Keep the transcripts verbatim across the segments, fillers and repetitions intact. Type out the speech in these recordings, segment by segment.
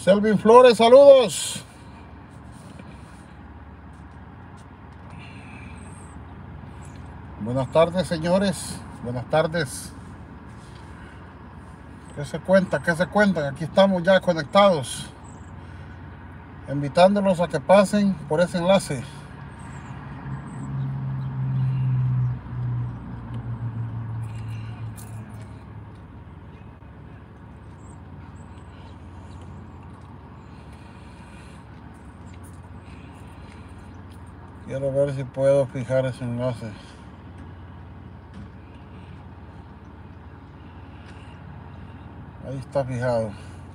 Selvin Flores, saludos. Buenas tardes, señores. Buenas tardes. ¿Qué se cuenta? ¿Qué se cuentan? Aquí estamos ya conectados, invitándolos a que pasen por ese enlace. Quiero ver si puedo fijar ese enlace. Ahí está fijado.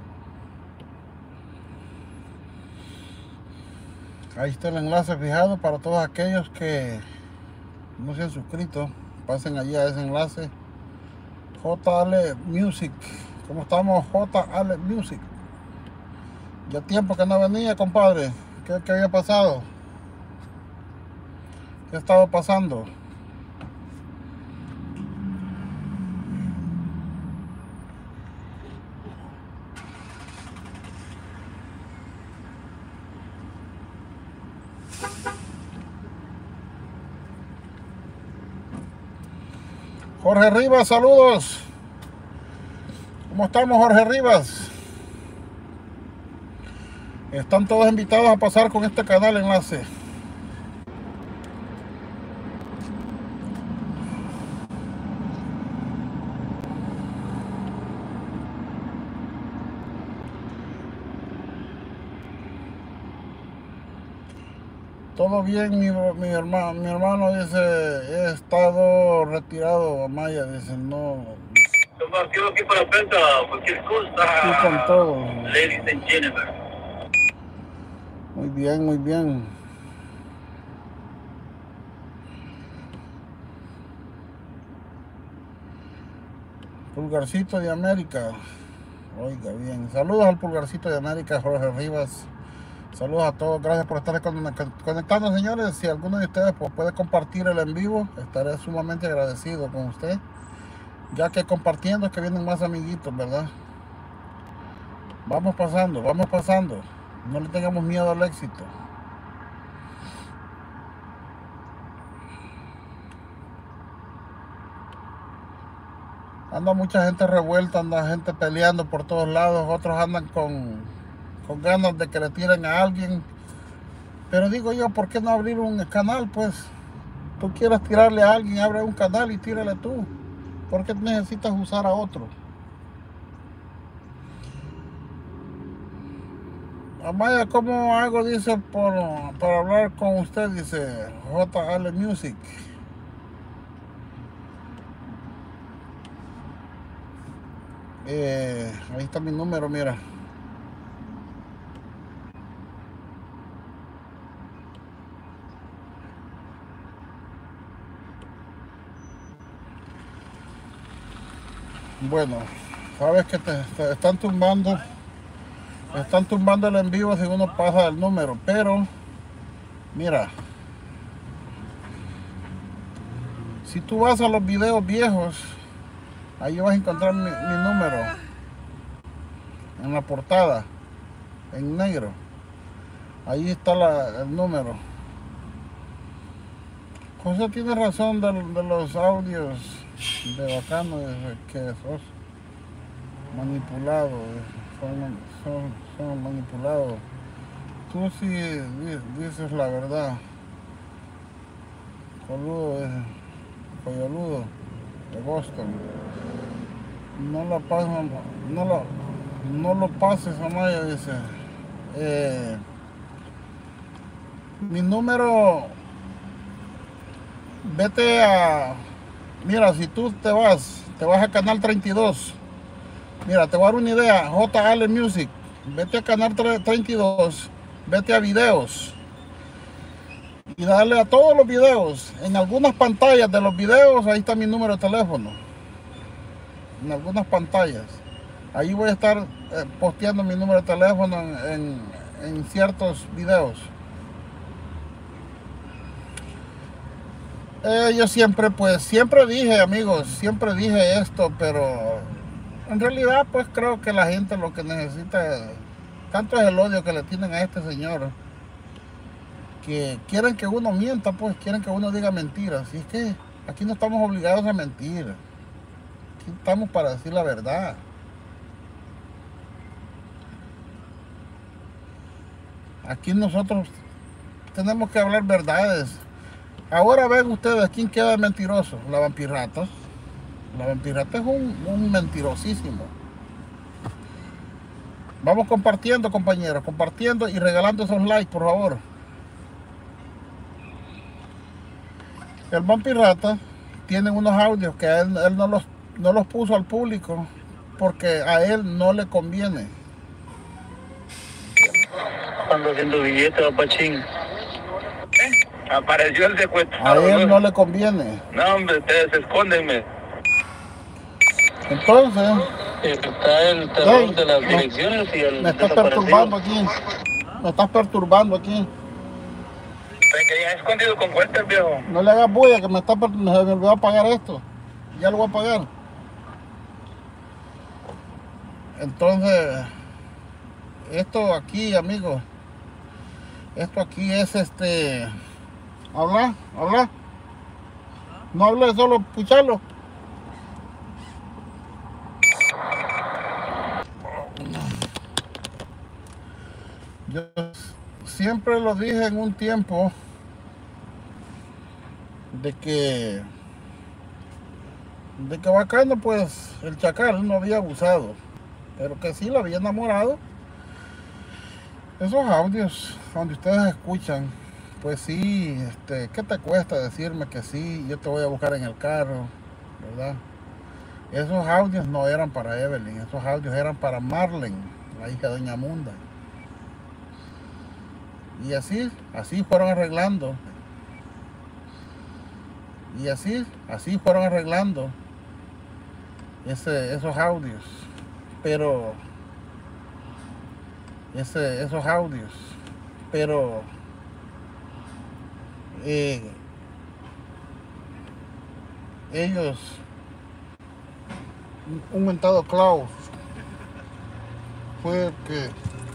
Ahí está el enlace fijado para todos aquellos que no se han suscrito. Pasen allí a ese enlace. J L Music. ¿Cómo estamos? J L Music. Ya tiempo que no venía, compadre. ¿Qué, qué había pasado? ¿Qué ha estado pasando? Jorge Rivas, saludos. ¿Cómo estamos, Jorge Rivas? Están todos invitados a pasar con este canal enlace. Todo bien, mi, mi, hermano, mi hermano dice, he estado retirado, Amaya, dice, no. Quedo aquí para la prensa, cualquier cosa. Sí, con todo. Ladies and gentlemen. Muy bien, muy bien. Pulgarcito de América. Oiga, bien. Saludos al Pulgarcito de América, Jorge Rivas. Saludos a todos, gracias por estar conectando, señores. Si alguno de ustedes pues, puede compartir el en vivo, estaré sumamente agradecido con usted, ya que compartiendo es que vienen más amiguitos, ¿verdad? Vamos pasando, vamos pasando. No le tengamos miedo al éxito. Anda mucha gente revuelta, anda gente peleando por todos lados, otros andan con... con ganas de que le tiren a alguien. Pero digo yo, ¿por qué no abrir un canal? Pues tú quieres tirarle a alguien, abre un canal y tírale tú. ¿Por qué necesitas usar a otro? Amaya, ¿cómo hago? Dice, por, para hablar con usted, dice J L Music. Eh, ahí está mi número, mira. Bueno, sabes que te, te están tumbando, están tumbando el en vivo si uno pasa el número, pero mira, si tú vas a los videos viejos, ahí vas a encontrar mi, mi número en la portada, en negro. Ahí está la, el número. José tiene razón de, de los audios de Bacano, de que sos manipulado, son, son, son manipulados. Tú sí dices la verdad. Coludo, Coyoludo de Boston. No lo pases, no lo, no lo pases, Amaya, dice. Eh, mi número, vete a, mira, si tú te vas, te vas a canal treinta y dos. Mira, te voy a dar una idea, J L Music. Vete a canal treinta y dos, vete a videos. Y dale a todos los videos. En algunas pantallas de los videos, ahí está mi número de teléfono. En algunas pantallas. Ahí voy a estar eh, posteando mi número de teléfono en, en, en ciertos videos. Eh, yo siempre, pues, siempre dije, amigos, siempre dije esto, pero en realidad, pues, creo que la gente lo que necesita Tanto es el odio que le tienen a este señor, que quieren que uno mienta, pues, quieren que uno diga mentiras. Y es que aquí no estamos obligados a mentir. Aquí estamos para decir la verdad. Aquí nosotros tenemos que hablar verdades. Ahora ven ustedes quién queda mentiroso. La vampirrata. La vampirrata es un, un mentirosísimo. Vamos compartiendo, compañeros, compartiendo y regalando esos likes, por favor. El vampirrata tiene unos audios que él, él no, los, no los puso al público porque a él no le conviene. Ando haciendo billetes, papachín. ¿Eh? Apareció el secuestrado. A él no le conviene. No, hombre, ustedes escóndenme. Entonces, está el terror hey, de las me, direcciones y el me estás perturbando aquí. Me estás perturbando aquí. Que ya escondido con cuentas, viejo. No le hagas bulla, que me está me, me olvidó pagar esto. Ya lo voy a pagar. Entonces, esto aquí, amigos, esto aquí es este. Habla, habla. No hable, solo escucharlo. Yo siempre lo dije en un tiempo de que de que bacano, pues el chacal no había abusado, pero que sí lo había enamorado. Esos audios donde ustedes escuchan, pues sí, este, ¿qué te cuesta decirme que sí? Yo te voy a buscar en el carro, ¿verdad? Esos audios no eran para Evelyn, esos audios eran para Marlene, la hija de Doña Munda. Y así, así fueron arreglando. Y así, así fueron arreglando ese, esos audios. Pero, ese, esos audios. Pero, eh, ellos, un mentado Klaus, fue el que,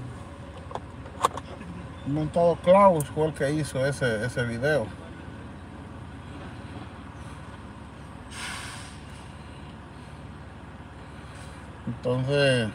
un mentado Klaus fue el que hizo ese, ese video. Entonces,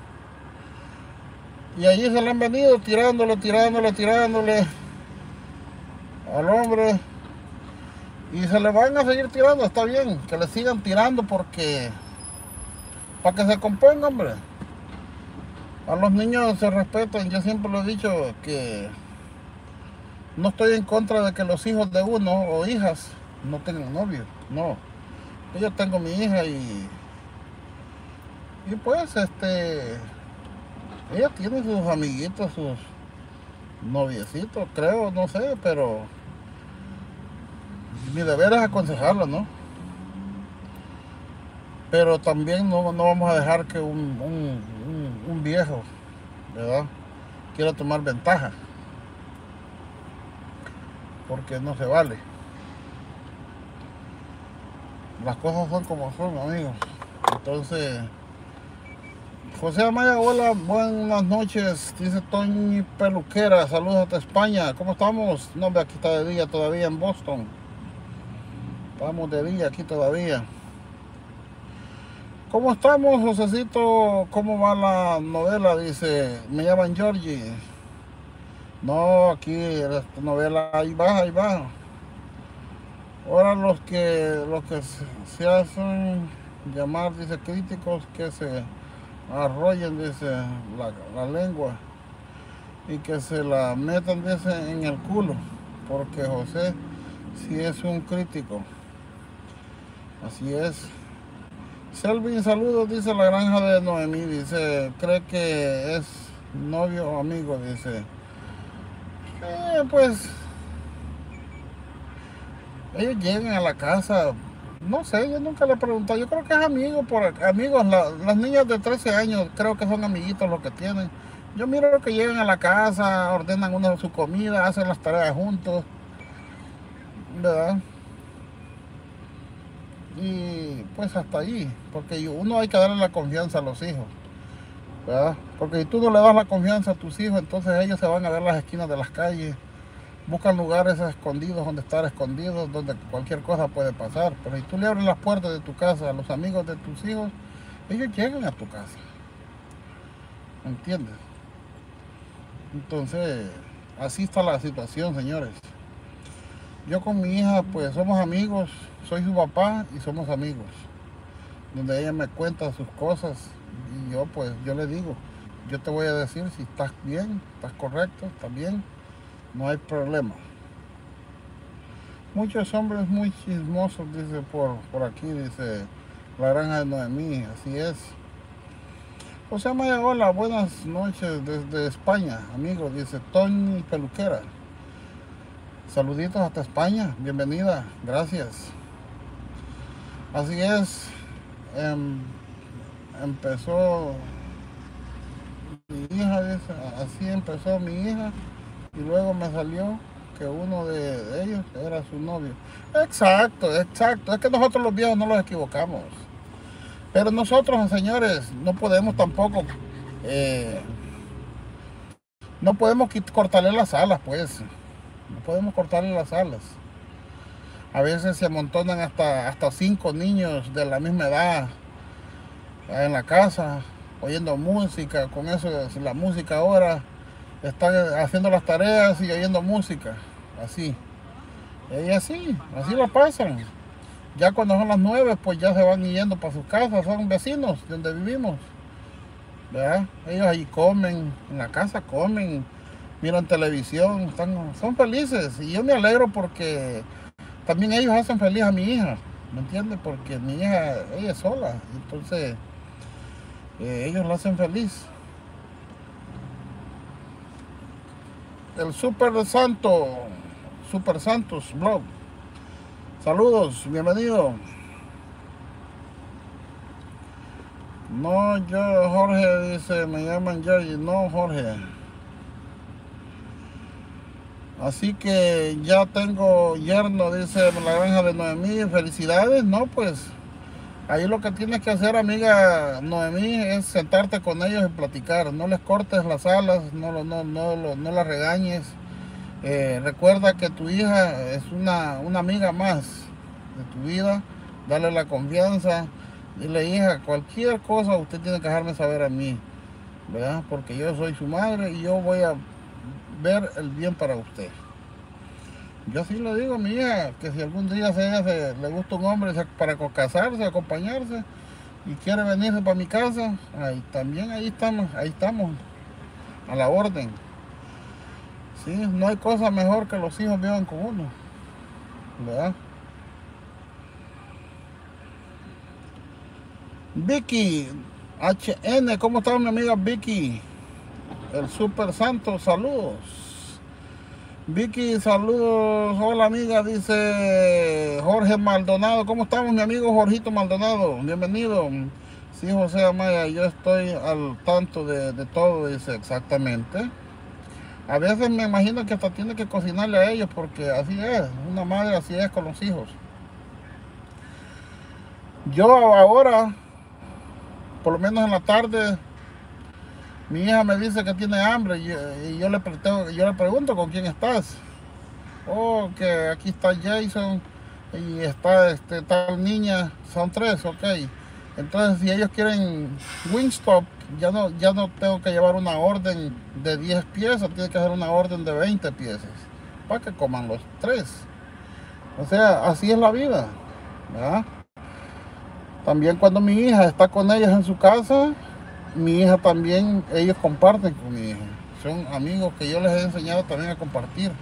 y allí se le han venido tirándole, tirándole, tirándole al hombre. Y se le van a seguir tirando, está bien, que le sigan tirando porque, para que se componga, hombre. A los niños se respetan, yo siempre lo he dicho que no estoy en contra de que los hijos de uno o hijas no tengan novio, no. Yo tengo mi hija y Y pues, este, ella tiene sus amiguitos, sus noviecitos, creo, no sé, pero mi deber es aconsejarla, ¿no? Pero también no, no vamos a dejar que un, un, un, un viejo, ¿verdad?, quiera tomar ventaja, porque no se vale. Las cosas son como son, amigos. Entonces, José Amaya, hola, buenas noches, dice Toñi Peluquera, saludos hasta España, ¿cómo estamos? No, aquí está de día todavía en Boston, estamos de día aquí todavía. ¿Cómo estamos, Josecito? ¿Cómo va la novela? Dice, me llaman Georgie. No, aquí la novela, ahí va, ahí va. Ahora los que, los que se, se hacen llamar, dice, críticos que se arrollen, dice, la, la lengua y que se la metan, dice, en el culo, porque José sí es un crítico. Así es. Selvin, saludos, dice la granja de Noemí, dice, cree que es novio o amigo, dice. Eh, pues ellos llegan a la casa, no sé, yo nunca le he preguntado, yo creo que es amigo, por amigos, la, las niñas de trece años creo que son amiguitos los que tienen. Yo miro que llegan a la casa, ordenan una su comida, hacen las tareas juntos, ¿verdad? Y pues hasta ahí, porque uno hay que darle la confianza a los hijos. ¿verdad? Porque si tú no le das la confianza a tus hijos, entonces ellos se van a ver las esquinas de las calles, buscan lugares escondidos donde estar escondidos, donde cualquier cosa puede pasar. Pero si tú le abres las puertas de tu casa a los amigos de tus hijos, ellos llegan a tu casa. ¿Entiendes? Entonces, así está la situación, señores. Yo con mi hija, pues somos amigos, soy su papá y somos amigos. Donde ella me cuenta sus cosas y yo, pues, yo le digo, yo te voy a decir si estás bien, estás correcto, estás bien, no hay problema. Muchos hombres muy chismosos, dice por, por aquí, dice la granja de Noemí, así es. José Maya, hola, buenas noches desde España, amigos, dice Tony Peluquera. Saluditos hasta España, bienvenida, gracias. Así es, em, empezó mi hija, dice, así empezó mi hija y luego me salió que uno de ellos era su novio. Exacto, exacto, es que nosotros los viejos no los equivocamos. Pero nosotros, señores, no podemos tampoco, eh, no podemos cortarle las alas, pues. No podemos cortarle las alas. A veces se amontonan hasta, hasta cinco niños de la misma edad en la casa, oyendo música. Con eso, la música ahora, están haciendo las tareas y oyendo música. Así. Y así, así lo pasan. Ya cuando son las nueve, pues ya se van yendo para sus casas, son vecinos de donde vivimos. ¿Verdad? Ellos ahí comen, en la casa comen, miran televisión, están, son felices. Y yo me alegro porque también ellos hacen feliz a mi hija, ¿me entiendes? Porque mi hija, ella es sola, entonces eh, ellos la hacen feliz. El Super Santo, Super Santos Blog. Saludos, bienvenido. No, yo, Jorge, dice, me llaman Jerry. No, Jorge. Así que ya tengo yerno, dice la granja de Noemí. Felicidades, no, pues. Ahí lo que tienes que hacer, amiga Noemí, es sentarte con ellos y platicar. No les cortes las alas, no, no, no, no, no las regañes. Eh, recuerda que tu hija es una, una amiga más de tu vida. Dale la confianza. Dile, hija, cualquier cosa usted tiene que dejarme saber a mí, ¿verdad? Porque yo soy su madre y yo voy a ver el bien para usted. Yo sí le digo a mi hija que si algún día se, ella se, le gusta un hombre para casarse, acompañarse y quiere venirse para mi casa, ahí también ahí estamos, ahí estamos, a la orden. Sí, no hay cosa mejor que los hijos vivan con uno, ¿verdad? Vicky H N, ¿cómo está mi amiga Vicky? El Super Santo, saludos. Vicky, saludos. Hola amiga, dice Jorge Maldonado. ¿Cómo estamos, mi amigo Jorgito Maldonado? Bienvenido. Sí, José Amaya, yo estoy al tanto de, de todo, dice exactamente. A veces me imagino que hasta tiene que cocinarle a ellos porque así es, una madre así es con los hijos. Yo ahora, por lo menos en la tarde, mi hija me dice que tiene hambre y, y yo, le pregunto, yo le pregunto con quién estás. Oh, que aquí está Jason y está este, tal niña, son tres, ok. Entonces si ellos quieren Wingstop, ya no, ya no tengo que llevar una orden de diez piezas, tiene que hacer una orden de veinte piezas para que coman los tres. O sea, así es la vida, ¿verdad? También cuando mi hija está con ellos en su casa, mi hija también, ellos comparten con mi hija. Son amigos que yo les he enseñado también a compartir.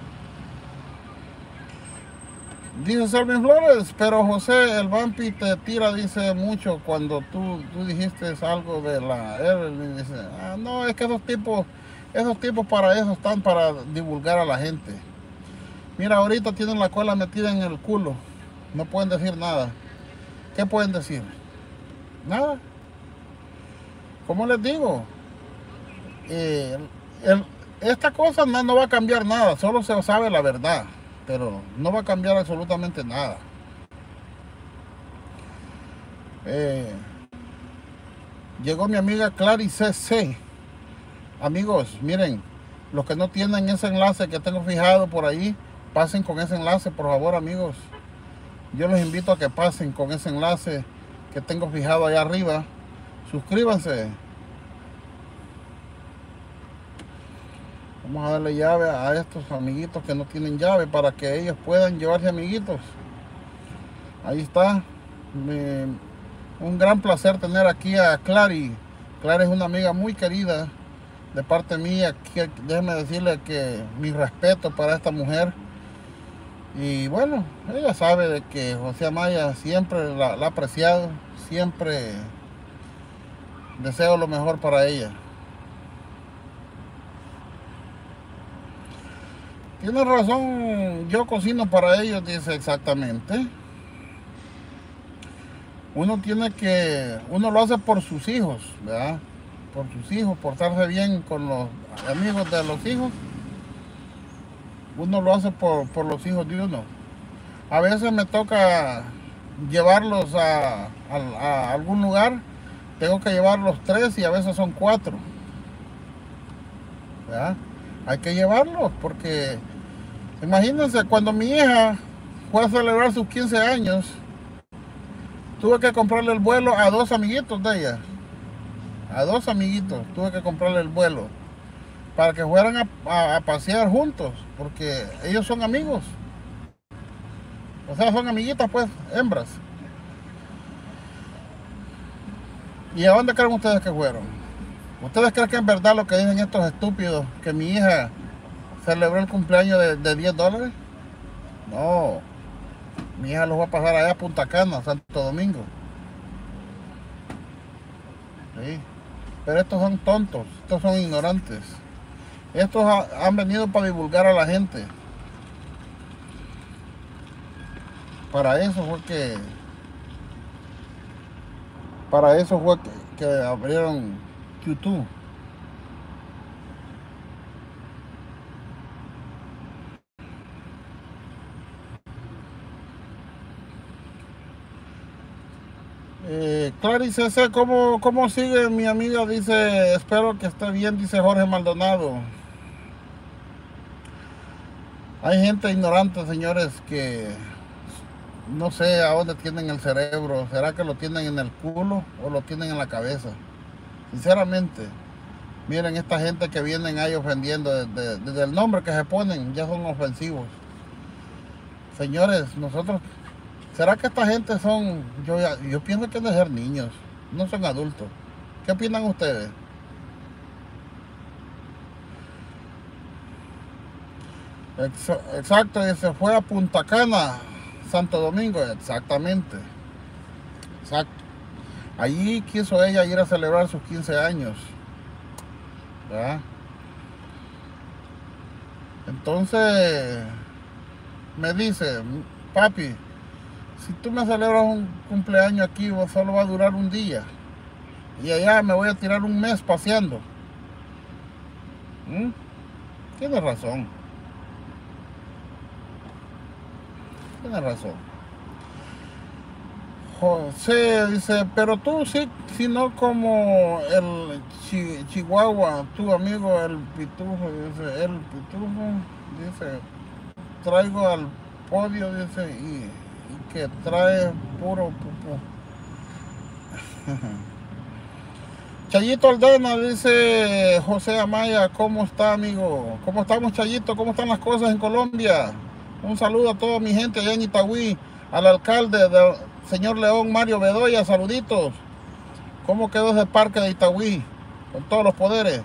Dice Selvin Flores, pero José, el vampi te tira, dice mucho cuando tú, tú dijiste algo de la Evelyn. Dice, ah, no, es que esos tipos, esos tipos para eso están, para divulgar a la gente. Mira, ahorita tienen la cola metida en el culo. No pueden decir nada. ¿Qué pueden decir? Nada. ¿Cómo les digo? Eh, el, esta cosa no, no va a cambiar nada, solo se sabe la verdad, pero no va a cambiar absolutamente nada. Eh, Llegó mi amiga Clary C C. Amigos, miren, los que no tienen ese enlace que tengo fijado por ahí, pasen con ese enlace, por favor, amigos. Yo les invito a que pasen con ese enlace que tengo fijado allá arriba. Suscríbanse. Vamos a darle llave a estos amiguitos que no tienen llave para que ellos puedan llevarse amiguitos. Ahí está. Me, un gran placer tener aquí a Clary. Clary es una amiga muy querida de parte mía. Que, déjeme decirle que mi respeto para esta mujer. Y bueno, ella sabe de que José Amaya siempre la, la ha apreciado. Siempre deseo lo mejor para ella. Tiene razón, yo cocino para ellos, dice exactamente. Uno tiene que, uno lo hace por sus hijos, ¿verdad? Por sus hijos, portarse bien con los amigos de los hijos. Uno lo hace por, por los hijos de uno. A veces me toca llevarlos a, a, a algún lugar. Tengo que llevarlos tres y a veces son cuatro, ¿verdad? Hay que llevarlos porque, imagínense, cuando mi hija fue a celebrar sus quince años, tuve que comprarle el vuelo a dos amiguitos de ella. A dos amiguitos tuve que comprarle el vuelo para que fueran a, a, a pasear juntos, porque ellos son amigos. O sea, son amiguitas, pues, hembras. ¿Y a dónde creen ustedes que fueron? ¿Ustedes creen que es verdad lo que dicen estos estúpidos, que mi hija celebró el cumpleaños de, de diez dólares? No. Mi hija los va a pasar allá a Punta Cana, Santo Domingo. Sí. Pero estos son tontos, estos son ignorantes. Estos ha, han venido para divulgar a la gente. Para eso fue que... Para eso fue que, que abrieron YouTube. Eh, Clary C C, ¿cómo, ¿cómo sigue mi amiga? Dice, espero que esté bien, dice Jorge Maldonado. Hay gente ignorante, señores, que no sé a dónde tienen el cerebro. ¿Será que lo tienen en el culo o lo tienen en la cabeza? Sinceramente, miren esta gente que vienen ahí ofendiendo, desde, desde el nombre que se ponen ya son ofensivos. Señores, nosotros, ¿será que esta gente son, yo, yo pienso que han de ser niños, no son adultos? ¿Qué opinan ustedes? Exacto, y se fue a Punta Cana, Santo Domingo, exactamente. Exacto. Allí quiso ella ir a celebrar sus quince años, ¿verdad? Entonces me dice, papi, si tú me celebras un cumpleaños aquí, solo va a durar un día. Y allá me voy a tirar un mes paseando. ¿Mm? Tienes razón. Tienes razón. José dice, pero tú sí, si no como el chi, Chihuahua, tu amigo el pitufo, dice, el pitufo, dice, traigo al podio, dice, y, y que trae puro pupú. Chayito Aldana, dice José Amaya, ¿cómo está, amigo? ¿Cómo estamos, Chayito? ¿Cómo están las cosas en Colombia? Un saludo a toda mi gente allá en Itagüí, al alcalde, del señor León Mario Bedoya, saluditos. ¿Cómo quedó ese parque de Itagüí? Con todos los poderes.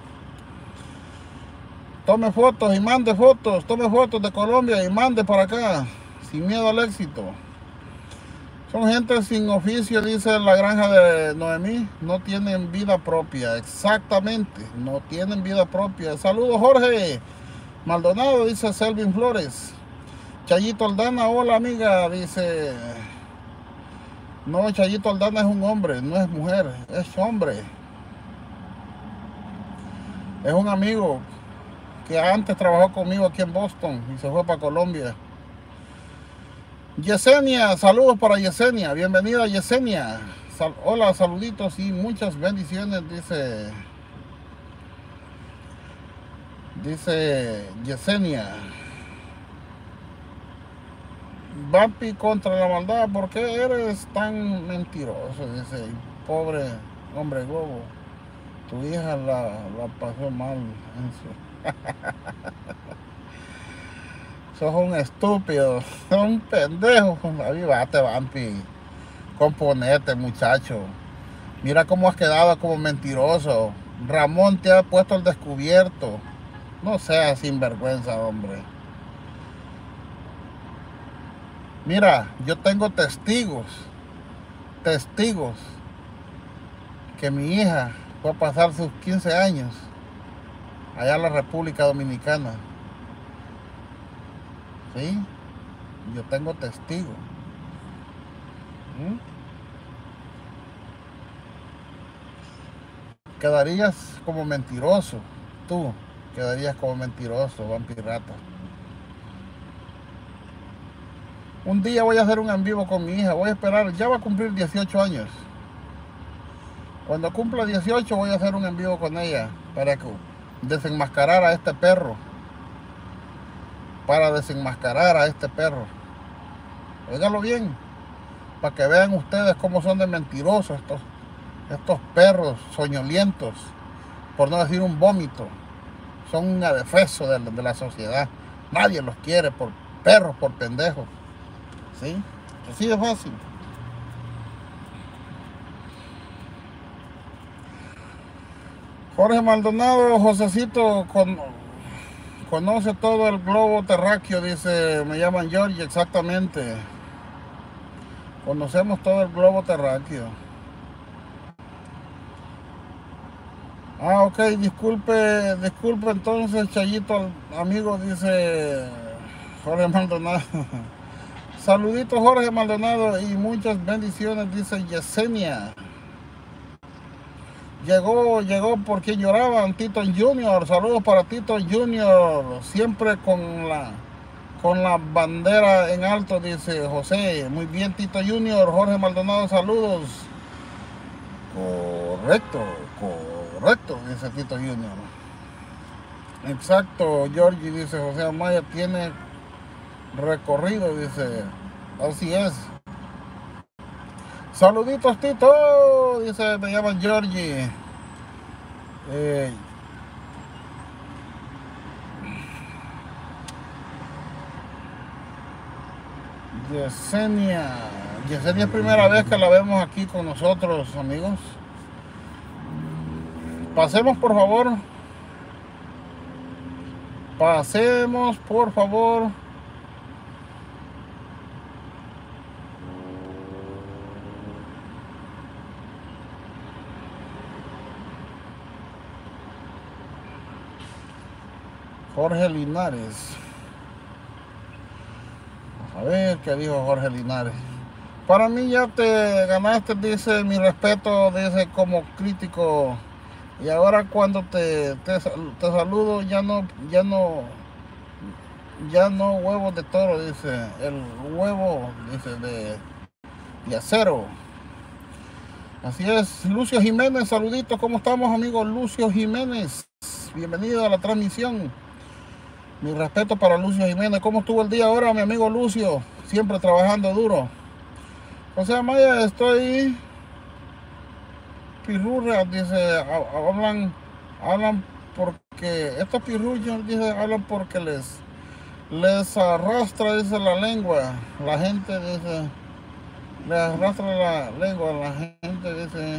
Tome fotos y mande fotos, tome fotos de Colombia y mande para acá, sin miedo al éxito. Son gente sin oficio, dice la granja de Noemí, no tienen vida propia. Exactamente, no tienen vida propia. Saludos, Jorge Maldonado, dice Selvin Flores. Chayito Aldana, hola amiga, dice. No, Chayito Aldana es un hombre, no es mujer, es hombre. Es un amigo que antes trabajó conmigo aquí en Boston y se fue para Colombia. Yesenia, saludos para Yesenia, bienvenida Yesenia. Sal, hola, saluditos y muchas bendiciones, dice, dice Yesenia. Vampi contra la maldad, ¿por qué eres tan mentiroso? Dice, pobre hombre globo, tu hija la, la pasó mal en su... Sos un estúpido, sos un pendejo. Avivate, Vampi, componete, muchacho. Mira cómo has quedado como mentiroso. Ramón te ha puesto al descubierto. No seas sinvergüenza, hombre. Mira, yo tengo testigos, testigos, que mi hija fue a pasar sus quince años allá en la República Dominicana. ¿Sí? Yo tengo testigos. ¿Mm? Quedarías como mentiroso, tú, quedarías como mentiroso, vampirata. Un día voy a hacer un en vivo con mi hija, voy a esperar, ya va a cumplir dieciocho años. Cuando cumpla dieciocho voy a hacer un en vivo con ella para que desenmascarar a este perro. Para desenmascarar a este perro. Óigalo bien, para que vean ustedes cómo son de mentirosos estos, estos perros soñolientos, por no decir un vómito. Son un adefeso de, de la sociedad. Nadie los quiere por perros, por pendejos. ¿Sí? Así de fácil. Jorge Maldonado, Josecito, con, conoce todo el globo terráqueo, dice, me llaman George, exactamente. Conocemos todo el globo terráqueo. Ah, ok, disculpe, disculpe entonces, Chayito, amigo, dice Jorge Maldonado. Saluditos, Jorge Maldonado, y muchas bendiciones, dice Yesenia. Llegó, llegó porque lloraban, Tito Junior. Saludos para Tito Junior. Siempre con la, con la bandera en alto, dice José. Muy bien, Tito Junior. Jorge Maldonado, saludos. Correcto, correcto, dice Tito Junior. Exacto, Georgie, dice José Amaya, tiene recorrido, dice. Así es. Saluditos, Tito, dice, me llaman Georgie. Eh, Yesenia. Yesenia es primera vez que la vemos aquí con nosotros, amigos. Pasemos, por favor. Pasemos, por favor. Jorge Linares. A ver qué dijo Jorge Linares. Para mí ya te ganaste, dice, mi respeto, dice, como crítico. Y ahora cuando te, te, te saludo, ya no, ya no, ya no huevos de toro, dice, el huevo, dice, de, de acero. Así es, Lucio Jiménez, saluditos, ¿cómo estamos, amigos? Lucio Jiménez, bienvenido a la transmisión. Mi respeto para Lucio Jiménez. ¿Cómo estuvo el día ahora, mi amigo Lucio? Siempre trabajando duro. José Amaya, estoy pirurra, dice, hablan, hablan porque, estos pirullos, dice, hablan porque les, les arrastra, dice, la lengua. La gente, dice, les arrastra la lengua, la gente, dice,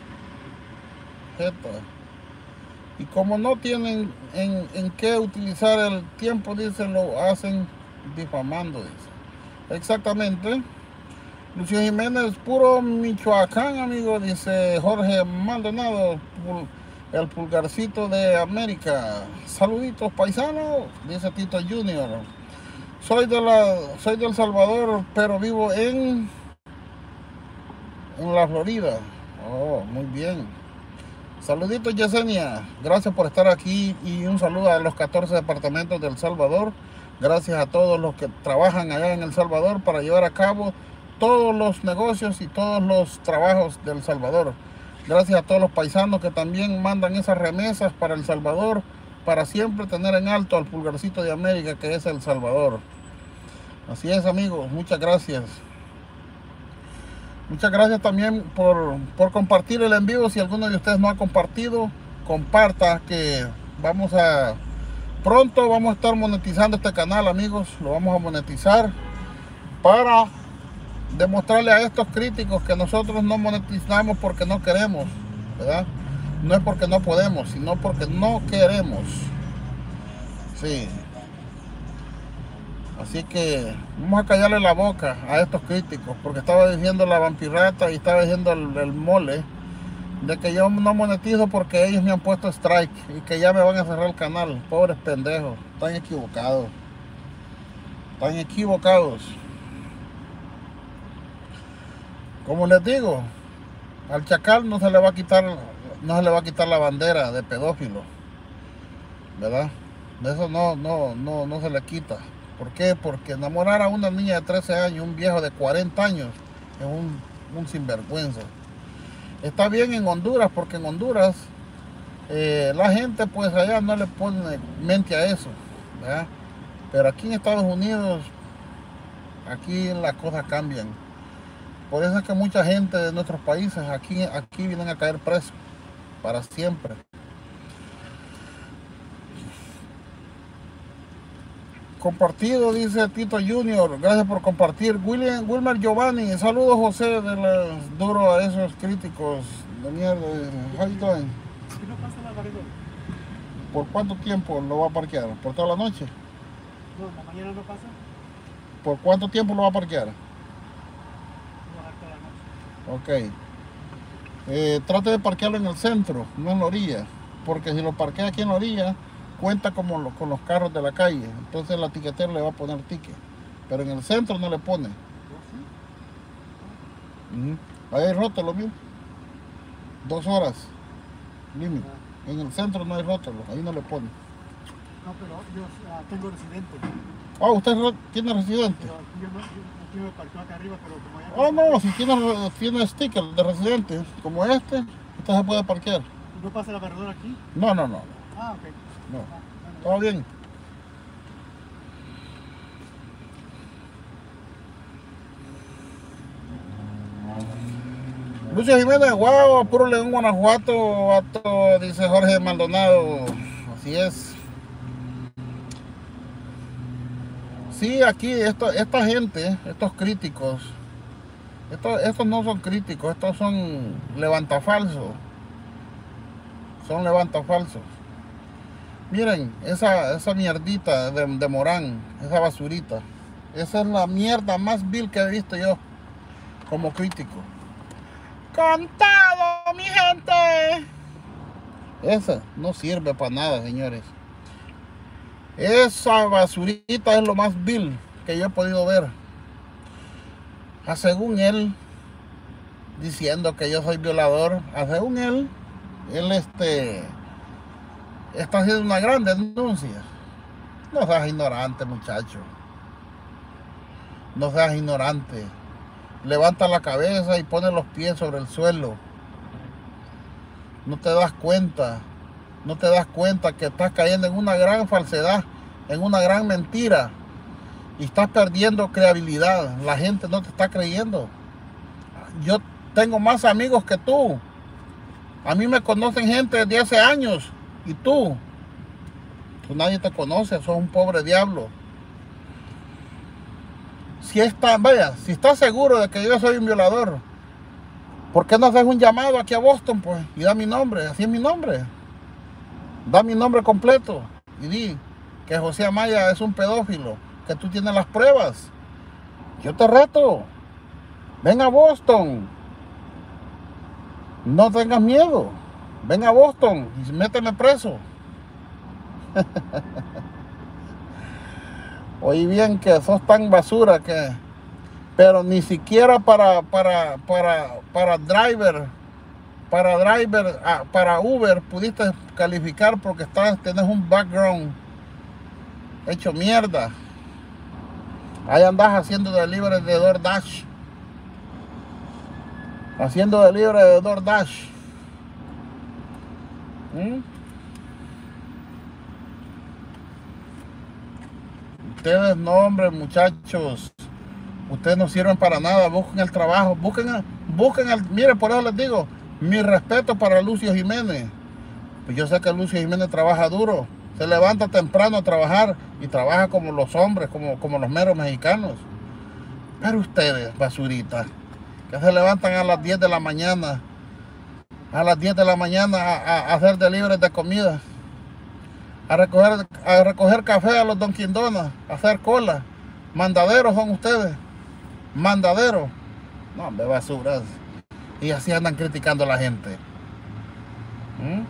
jeta. Y como no tienen en, en qué utilizar el tiempo, dice, lo hacen difamando, dice. Exactamente. Lucio Jiménez, puro Michoacán, amigo, dice Jorge Maldonado, el pulgarcito de América. Saluditos, paisanos, dice Tito Junior. Soy de la, soy de El Salvador, pero vivo en, en la Florida. Oh, muy bien. Saluditos, Yesenia, gracias por estar aquí y un saludo a los catorce departamentos de El Salvador. Gracias a todos los que trabajan allá en El Salvador para llevar a cabo todos los negocios y todos los trabajos de El Salvador. Gracias a todos los paisanos que también mandan esas remesas para El Salvador, para siempre tener en alto al pulgarcito de América que es El Salvador. Así es, amigos, muchas gracias. Muchas gracias también por, por compartir el en vivo. Si alguno de ustedes no ha compartido, comparta, que vamos a pronto vamos a estar monetizando este canal, amigos. Lo vamos a monetizar para demostrarle a estos críticos que nosotros no monetizamos porque no queremos, ¿verdad? No es porque no podemos, sino porque no queremos. Sí. Así que vamos a callarle la boca a estos críticos, porque estaba diciendo la vampirrata y estaba diciendo el, el mole de que yo no monetizo porque ellos me han puesto strike y que ya me van a cerrar el canal. Pobres pendejos, están equivocados. Están equivocados. Como les digo, al chacal no se le va a quitar, no se le va a quitar la bandera de pedófilo, ¿verdad? De eso no, no, no, no se le quita. ¿Por qué? Porque enamorar a una niña de trece años, un viejo de cuarenta años, es un, un sinvergüenza. Está bien en Honduras, porque en Honduras eh, la gente pues allá no le pone mente a eso, ¿verdad? Pero aquí en Estados Unidos, aquí las cosas cambian. Por eso es que mucha gente de nuestros países aquí, aquí vienen a caer presos para siempre. Compartido, dice Tito Junior, gracias por compartir. William, Wilmer Giovanni, saludos José, de los duro a esos críticos de mierda. How you doing? ¿Qué no pasa la barrera? ¿Por cuánto tiempo lo va a parquear? ¿Por toda la noche? No, en la mañana no pasa. ¿Por cuánto tiempo lo va a parquear? No, toda la noche. Ok. Eh, trate de parquearlo en el centro, no en la orilla, porque si lo parquea aquí en la orilla, cuenta como lo, con los carros de la calle, entonces la tiquetera le va a poner ticket, pero en el centro no le pone. Uh-huh. Ahí hay rótulo, mío. Dos horas límite. En el centro no hay rótulo, ahí no le pone. No, pero yo uh, tengo residente. Ah, oh, usted tiene residente. Pero yo no, yo, aquí me parqueo acá arriba, pero como allá... Oh, no, si tiene, tiene sticker de residente, como este, usted se puede parquear. ¿No pasa la barredora aquí? No, no, no. Ah, ok. No. Ah, bueno. ¿Todo bien? Lucio Jiménez, wow, puro León, Guanajuato, vato, dice Jorge Maldonado. Así es. Sí, aquí esto, esta gente, estos críticos, estos, estos no son críticos, estos son levantafalsos. Son levantafalsos. Miren, esa, esa mierdita de, de Morán, esa basurita, esa es la mierda más vil que he visto yo como crítico. ¡Contado, mi gente! Esa no sirve para nada, señores. Esa basurita es lo más vil que yo he podido ver. A según él, diciendo que yo soy violador, a según él, él este... está haciendo una gran denuncia. No seas ignorante, muchacho. No seas ignorante. Levanta la cabeza y pone los pies sobre el suelo. No te das cuenta. No te das cuenta que estás cayendo en una gran falsedad, en una gran mentira. Y estás perdiendo credibilidad. La gente no te está creyendo. Yo tengo más amigos que tú. A mí me conocen gente desde hace años. Y tú, tú nadie te conoce, sos un pobre diablo. Si está, vaya, si estás seguro de que yo soy un violador, ¿por qué no haces un llamado aquí a Boston, pues? Y da mi nombre, así es mi nombre. Da mi nombre completo y di que José Amaya es un pedófilo, que tú tienes las pruebas. Yo te reto. Ven a Boston. No tengas miedo. Ven a Boston y méteme preso. Oí bien que sos tan basura que... Pero ni siquiera para, para, para, para driver, para driver, ah, para Uber pudiste calificar porque estás, tenés un background hecho mierda. Ahí andás haciendo delivery de DoorDash. haciendo delivery de DoorDash. ¿Mm? Ustedes no, hombre, muchachos, ustedes no sirven para nada. Busquen el trabajo, busquen, el, busquen el, mire, por eso les digo, mi respeto para Lucio Jiménez. Pues yo sé que Lucio Jiménez trabaja duro, se levanta temprano a trabajar y trabaja como los hombres, como, como los meros mexicanos. Pero ustedes, basuritas, que se levantan a las diez de la mañana, a las diez de la mañana a, a, a hacer delivery de comida, a recoger, a recoger café a los Dunkin' Donuts, a hacer cola. Mandaderos son ustedes, mandaderos. No, hombre, basuras. Y así andan criticando a la gente. ¿Mm?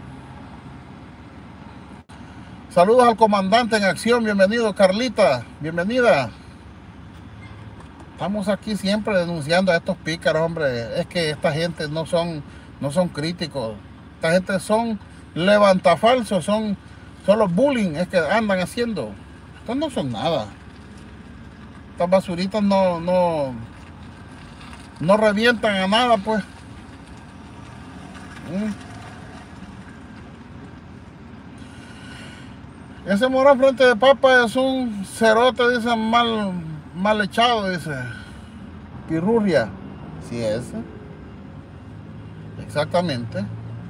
Saludos al comandante en acción, bienvenido Carlita, bienvenida. Estamos aquí siempre denunciando a estos pícaros, hombre. Es que esta gente no son, no son críticos. Esta gente son levantafalsos, son, son los bullying, es que andan haciendo. Estos no son nada. Estas basuritas no, no, no revientan a nada, pues. ¿Mm? Ese morón frente de papa es un cerote, dice, mal, mal echado, dice. Pirurria. Sí es. Exactamente.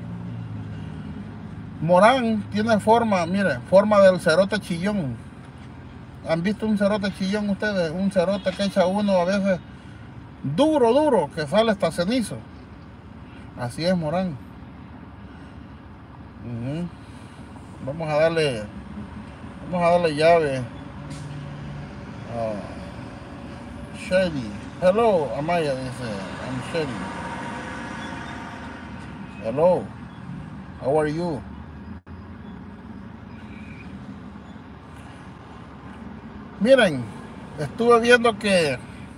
Morán tiene forma, mire, forma del cerote chillón. ¿Han visto un cerote chillón ustedes? Un cerote que echa uno a veces duro, duro, que sale hasta cenizo. Así es Morán. Uh-huh. Vamos a darle... Vamos a darle llave. Uh, Shady. Hello, Amaya dice. I'm Shady. Hello. How are you? Miren, estuve viendo que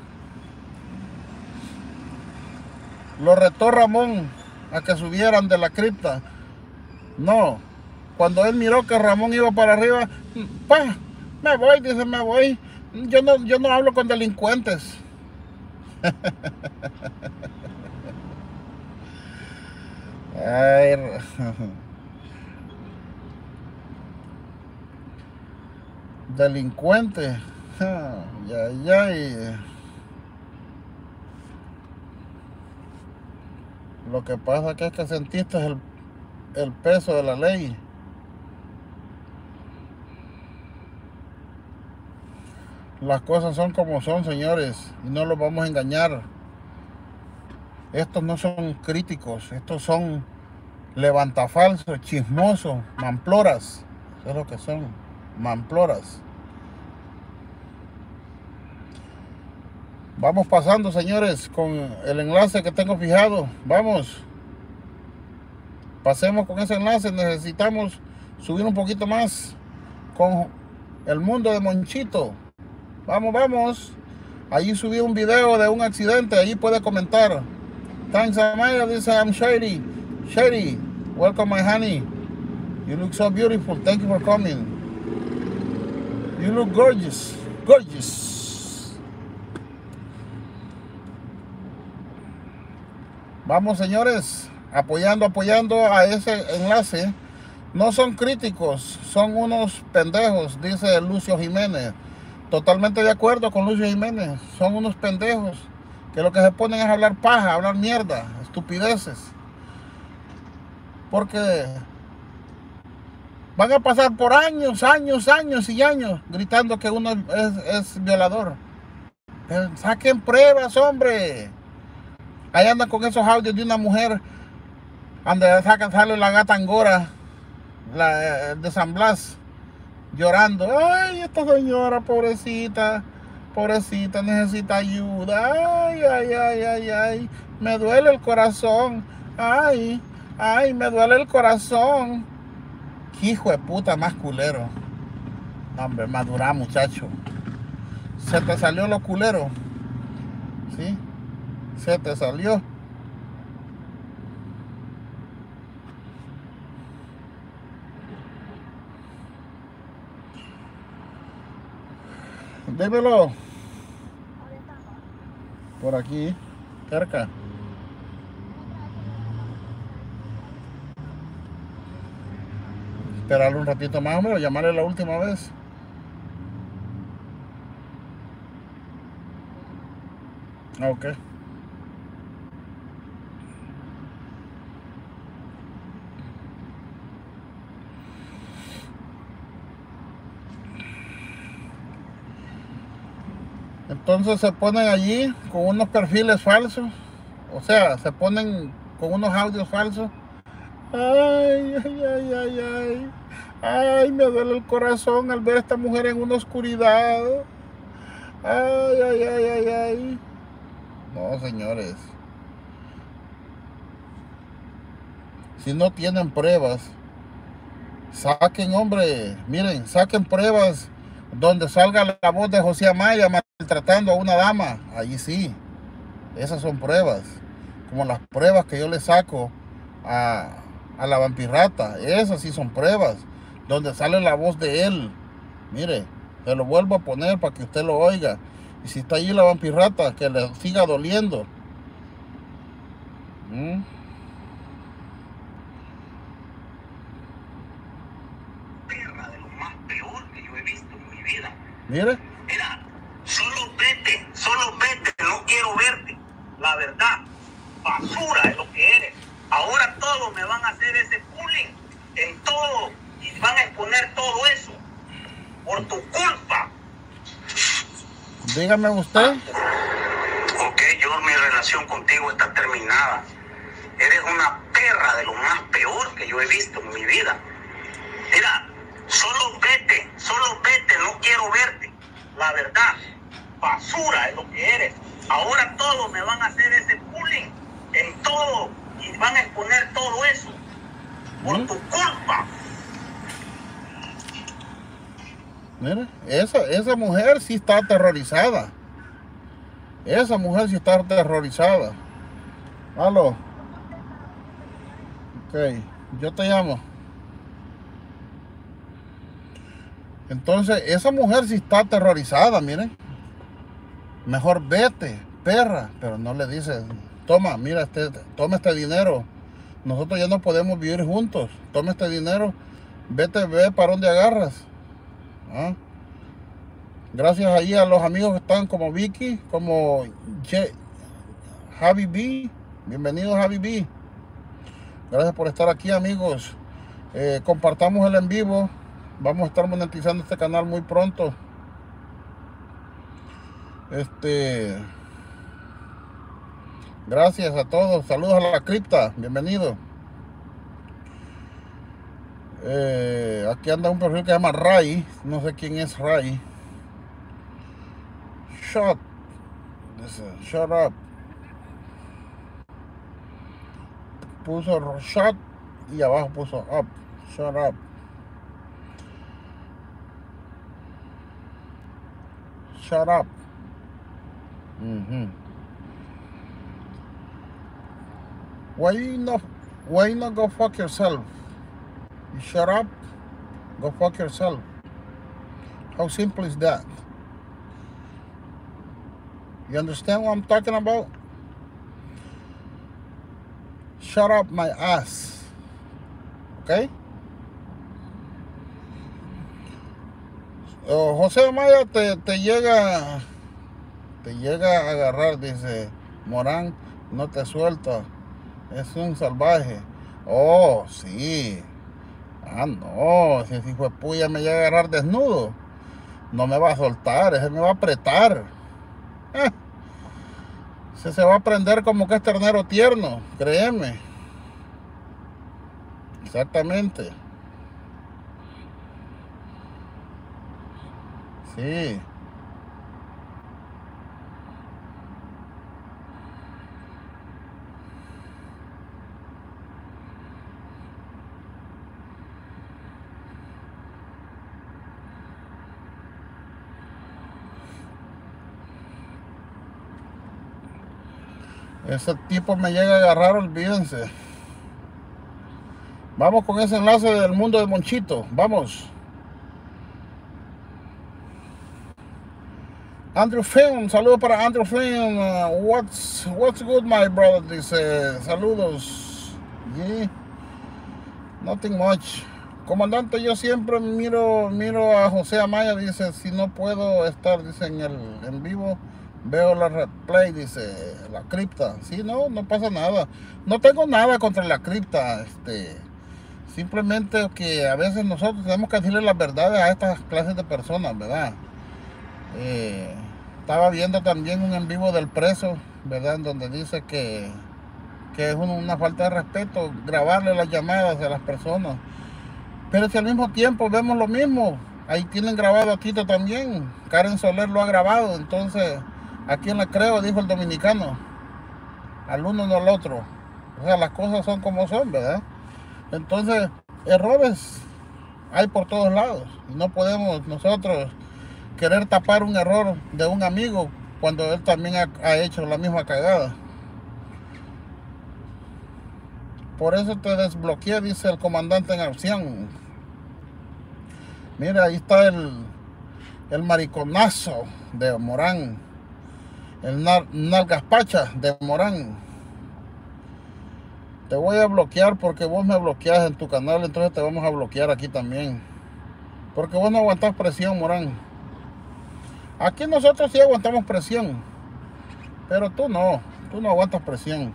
lo retó Ramón a que subieran de la cripta. No. Cuando él miró que Ramón iba para arriba, pa, me voy, dice, me voy. Yo no, yo no hablo con delincuentes. Ay, delincuente. Ya, ya, y... Lo que pasa que es que sentiste el, el peso de la ley. Las cosas son como son, señores, y no los vamos a engañar. Estos no son críticos, estos son levantafalsos, chismosos, mamploras. Eso es lo que son, mamploras. Vamos pasando, señores, con el enlace que tengo fijado. Vamos. Pasemos con ese enlace. Necesitamos subir un poquito más con el mundo de Monchito. Vamos, vamos. Allí subí un video de un accidente. Allí puede comentar. Thanks, Amaya. Dice, I'm Shady. Shady, welcome, my honey. You look so beautiful. Thank you for coming. You look gorgeous. Gorgeous. Vamos, señores. Apoyando, apoyando a ese enlace. No son críticos. Son unos pendejos, dice Lucio Jiménez. Totalmente de acuerdo con Lucio Jiménez. Son unos pendejos que lo que se ponen es hablar paja, hablar mierda, estupideces. Porque van a pasar por años, años, años y años gritando que uno es, es violador. Pero saquen pruebas, hombre. Ahí andan con esos audios de una mujer donde saca, sale la gata angora, la de San Blas, llorando. Ay, esta señora, pobrecita, pobrecita, necesita ayuda. Ay, ay, ay, ay, ay, me duele el corazón. Ay, ay, me duele el corazón. Qué hijo de puta más culero. Hombre, madura, muchacho. Se te salió lo culero. ¿Sí? Se te salió. Dímelo. Por aquí, cerca. esperarle un ratito más, hombre, o llamarle la última vez. Ok. Entonces se ponen allí con unos perfiles falsos. O sea, se ponen con unos audios falsos. Ay, ay, ay, ay, ay. Ay, me duele el corazón al ver a esta mujer en una oscuridad. Ay, ay, ay, ay, ay. No, señores. Si no tienen pruebas, saquen, hombre. Miren, saquen pruebas donde salga la voz de José Amaya maltratando a una dama. Allí sí. Esas son pruebas. Como las pruebas que yo le saco a, a la vampirrata. Esas sí son pruebas. Donde sale la voz de él. Mire, se lo vuelvo a poner para que usted lo oiga. Y si está allí la vampirrata, que le siga doliendo. ¿Mm? Perra de lo más peor que yo he visto en mi vida. Mire. Mira, solo vete, solo vete, no quiero verte. La verdad, basura es lo que eres. Ahora todos me van a hacer ese bullying en todo y van a exponer todo eso por tu culpa. Dígame usted. Ok, yo mi relación contigo está terminada. Eres una perra de lo más peor que yo he visto en mi vida. Mira, solo vete, solo vete, no quiero verte. La verdad, basura es lo que eres. Ahora todos me van a hacer ese bullying en todo y van a exponer todo eso por ¿Mm? tu culpa. Mire, esa, esa mujer sí está aterrorizada. Esa mujer sí está aterrorizada. Aló. Ok, yo te llamo. Entonces, esa mujer sí está aterrorizada, miren. Mejor vete, perra. Pero no le dice, toma, mira, este, toma este dinero. Nosotros ya no podemos vivir juntos. Toma este dinero. Vete, ve para dónde agarras. ¿Ah? Gracias ahí a los amigos que están como Vicky, como J Javi B. Bienvenido, Javi B. Gracias por estar aquí, amigos. Eh, compartamos el en vivo. Vamos a estar monetizando este canal muy pronto. Este, gracias a todos. Saludos a la cripta. Bienvenido. Eh, aquí anda un perfil que se llama Ray. No sé quién es Ray. Shut. Dice, shut up. Puso shut y abajo puso up. Shut up. Shut up. Mm-hmm. Why you not? Why you not go fuck yourself? You shut up. Go fuck yourself. How simple is that? You understand what I'm talking about? Shut up my ass. Okay? Oh, José Amaya te, te llega te llega a agarrar, dice Morán, no te suelta, es un salvaje. Oh, sí. Ah, no, si ese hijo de puya me llega a agarrar desnudo, no me va a soltar, ese me va a apretar. Eh. Se, se va a prender como que es ternero tierno, créeme. Exactamente. Sí. Ese tipo me llega a agarrar, olvídense. Vamos con ese enlace del mundo de Monchito. Vamos. Andrew Film, saludos para Andrew Film. Uh, what's, what's good, my brother? Dice, saludos. Yeah. Nothing much. Comandante, yo siempre miro, miro a José Amaya, dice, si no puedo estar, dice, en el en vivo, veo la replay, dice, la cripta. Sí, no, no pasa nada. No tengo nada contra la cripta, este, simplemente que a veces nosotros tenemos que decirle las verdades a estas clases de personas, ¿verdad? Eh, estaba viendo también un en vivo del preso, ¿verdad? En donde dice que, que es una falta de respeto grabarle las llamadas a las personas. Pero si al mismo tiempo vemos lo mismo, ahí tienen grabado a Tito también, Karen Soler lo ha grabado, entonces, ¿a quién le creo? Dijo el dominicano, al uno no al otro. O sea, las cosas son como son, ¿verdad? Entonces, errores hay por todos lados, y no podemos nosotros querer tapar un error de un amigo cuando él también ha, ha hecho la misma cagada. Por eso te desbloqueé, dice el comandante en acción. Mira, ahí está el, el mariconazo de Morán, el nar, nalgaspacha de Morán. Te voy a bloquear porque vos me bloqueas en tu canal, entonces te vamos a bloquear aquí también. Porque vos no aguantás presión, Morán. Aquí nosotros sí aguantamos presión, pero tú no, tú no aguantas presión.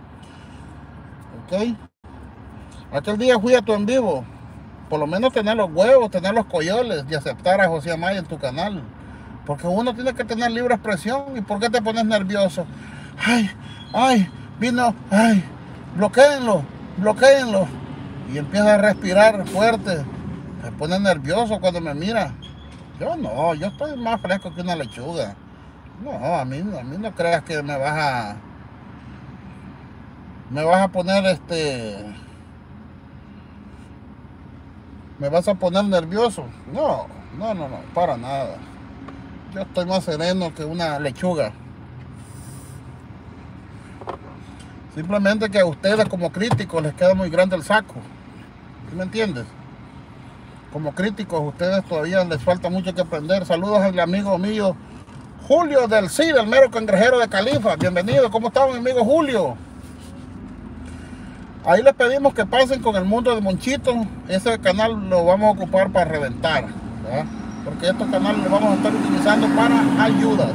Ok. Aquel día fui a tu en vivo. Por lo menos tener los huevos, tener los coyoles de aceptar a José Amaya en tu canal. Porque uno tiene que tener libre expresión. ¿Y por qué te pones nervioso? Ay, ay, vino, ay, bloquéenlo, bloquéenlo. Y empieza a respirar fuerte. Se pone nervioso cuando me mira. Yo no, yo estoy más fresco que una lechuga. No, a mí, a mí no creas que me vas a... Me vas a poner este... ¿Me vas a poner nervioso? No, no, no, no, para nada. Yo estoy más sereno que una lechuga. Simplemente que a ustedes como críticos les queda muy grande el saco. ¿Sí me entiendes? Como críticos, a ustedes todavía les falta mucho que aprender. Saludos al amigo mío Julio del C I D, el mero cangrejero de Califa. Bienvenido, ¿cómo está mi amigo Julio? Ahí les pedimos que pasen con el mundo de Monchito. Ese canal lo vamos a ocupar para reventar, ¿verdad? Porque estos canales los vamos a estar utilizando para ayudas.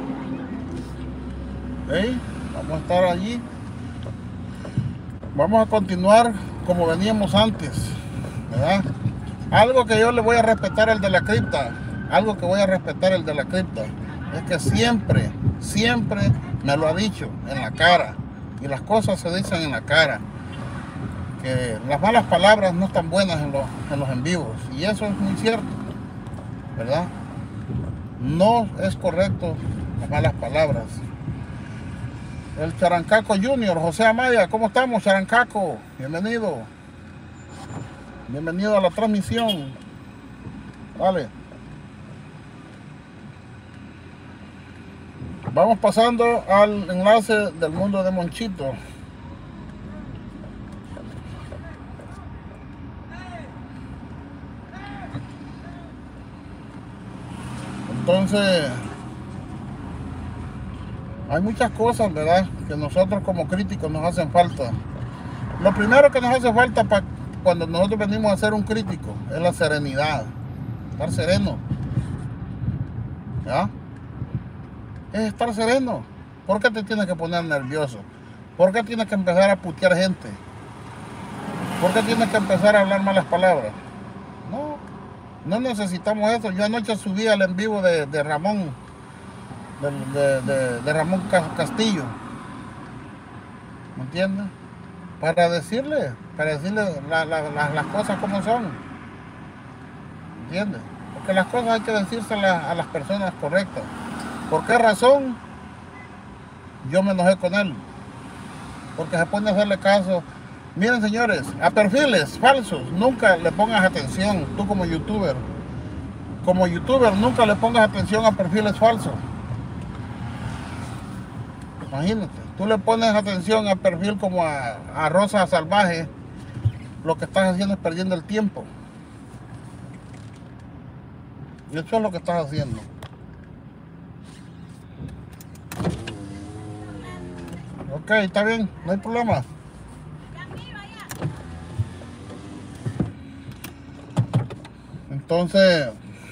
¿Sí? Vamos a estar allí. Vamos a continuar como veníamos antes, ¿verdad? Algo que yo le voy a respetar el de la cripta. Algo que voy a respetar el de la cripta. Es que siempre, siempre me lo ha dicho en la cara. Y las cosas se dicen en la cara. Que las malas palabras no están buenas en los, en los en vivos, y eso es muy cierto, ¿verdad? No es correcto las malas palabras. El Charancaco Junior, José Amaya, ¿cómo estamos, Charancaco? Bienvenido. Bienvenido a la transmisión. Vale. Vamos pasando al enlace del mundo de Monchito. Entonces, hay muchas cosas, ¿verdad?, que nosotros como críticos nos hacen falta. Lo primero que nos hace falta para cuando nosotros venimos a ser un crítico es la serenidad, estar sereno, ¿ya? Es estar sereno. ¿Por qué te tienes que poner nervioso? ¿Por qué tienes que empezar a putear gente? ¿Por qué tienes que empezar a hablar malas palabras? No. No necesitamos eso. Yo anoche subí al en vivo de, de Ramón, de, de, de, de Ramón Castillo, ¿me entiendes? Para decirle, para decirle la, la, la, las cosas como son, ¿me entiendes? Porque las cosas hay que decírselas a las personas correctas. ¿Por qué razón? Yo me enojé con él, porque se pone a hacerle caso. Miren, señores, a perfiles falsos nunca le pongas atención. Tú como youtuber, como youtuber nunca le pongas atención a perfiles falsos. Imagínate, tú le pones atención a perfil como a, a Rosa Salvaje, lo que estás haciendo es perdiendo el tiempo. Y eso es lo que estás haciendo. Ok, está bien, no hay problema. Entonces,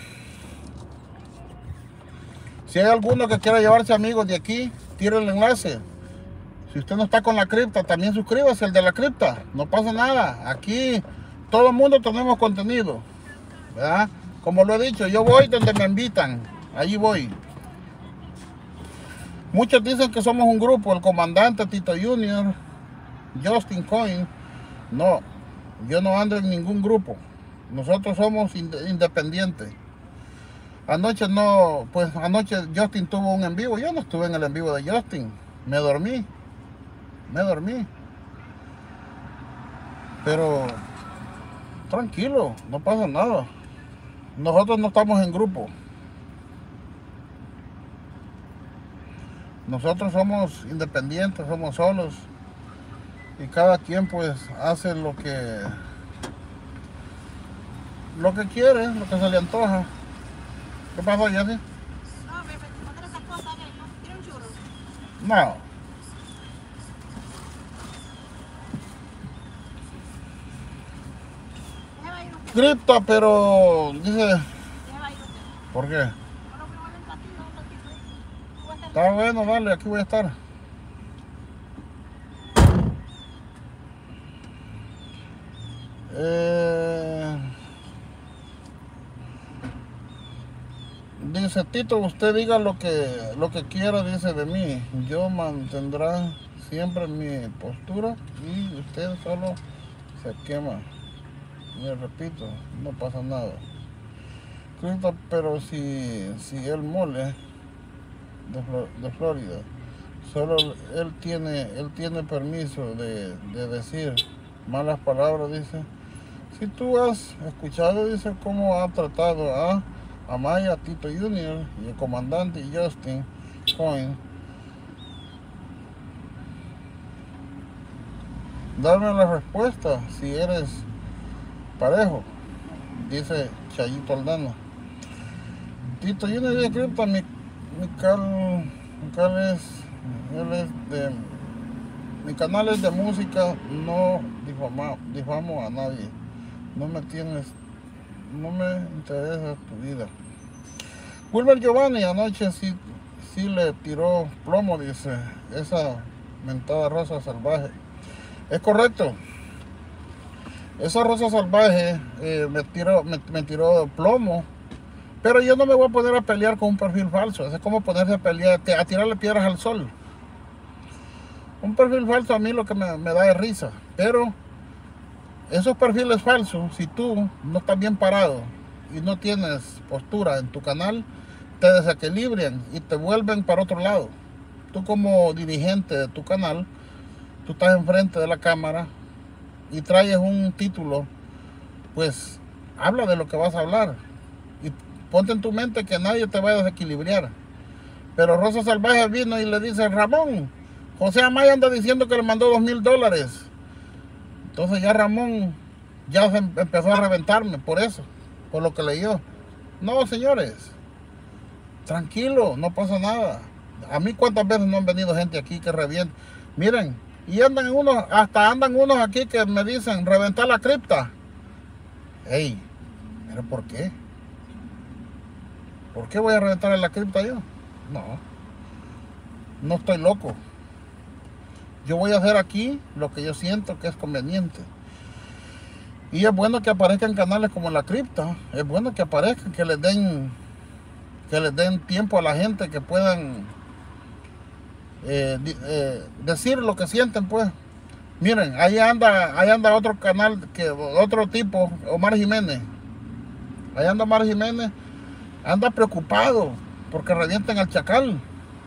si hay alguno que quiera llevarse amigos de aquí, tire el enlace. Si usted no está con la cripta, también suscríbase al de la cripta. No pasa nada. Aquí todo el mundo tenemos contenido, ¿verdad? Como lo he dicho, yo voy donde me invitan. Allí voy. Muchos dicen que somos un grupo, el comandante Tito Junior, Justin Coin. No, yo no ando en ningún grupo. Nosotros somos independientes. Anoche no, pues anoche Justin tuvo un en vivo. Yo no estuve en el en vivo de Justin. Me dormí. Me dormí. Pero tranquilo, no pasa nada. Nosotros no estamos en grupo. Nosotros somos independientes, somos solos. Y cada quien pues hace lo que lo que quiere, lo que se le antoja. ¿Qué pasó, Jessy? No, me poner esa cosa ahí, ¿no? ¿Quiere un churro? No. Déjame ir usted. Cripta, pero dice, Déjame ir usted. ¿por qué? Bueno, que vale un ratito, un ratito ahí. Voy a estar- Está bueno, dale, aquí voy a estar. Eh, dice Tito, usted diga lo que lo que quiera, dice de mí. Yo mantendrá siempre mi postura y usted solo se quema. Me repito, no pasa nada. Cripta, pero si, si el mole de, Flo- de Florida, solo él tiene, él tiene permiso de, de decir malas palabras, dice. Si tú has escuchado, dice, cómo ha tratado a Amaya, Tito Junior y el comandante Justin Coin, dame la respuesta si eres parejo, dice Chayito Aldana. Tito Junior y Cripta, mi, mi, cal, mi cal es, él es de, mi canal es de música, no difama, difamo a nadie. No me tienes, no me interesa tu vida. Wilmer Giovanni anoche sí, sí le tiró plomo, dice, esa mentada Rosa Salvaje. Es correcto. Esa Rosa Salvaje eh, me, tiró, me, me tiró plomo. Pero yo no me voy a poner a pelear con un perfil falso. Es como ponerse a pelear, a tirarle piedras al sol. Un perfil falso a mí lo que me, me da es risa. Pero esos perfiles falsos, si tú no estás bien parado y no tienes postura en tu canal, te desequilibran y te vuelven para otro lado. Tú como dirigente de tu canal, tú estás enfrente de la cámara y traes un título, pues habla de lo que vas a hablar y ponte en tu mente que nadie te va a desequilibrar. Pero Rosa Salvaje vino y le dice, Ramón, José Amaya anda diciendo que le mandó dos mil dólares. Entonces ya Ramón ya se empezó a reventarme por eso, por lo que leyó. No, señores, tranquilo, no pasa nada. A mí cuántas veces no han venido gente aquí que revienta. Miren, y andan unos, hasta andan unos aquí que me dicen reventar la cripta. Ey, ¿pero por qué? ¿Por qué voy a reventar la cripta yo? No, no estoy loco. Yo voy a hacer aquí lo que yo siento que es conveniente. Y es bueno que aparezcan canales como La Cripta. Es bueno que aparezcan, que les den, que les den tiempo a la gente que puedan eh, eh, decir lo que sienten, pues. Miren, ahí anda, ahí anda otro canal, que otro tipo, Omar Jiménez. Ahí anda Omar Jiménez, anda preocupado porque revienten al Chacal.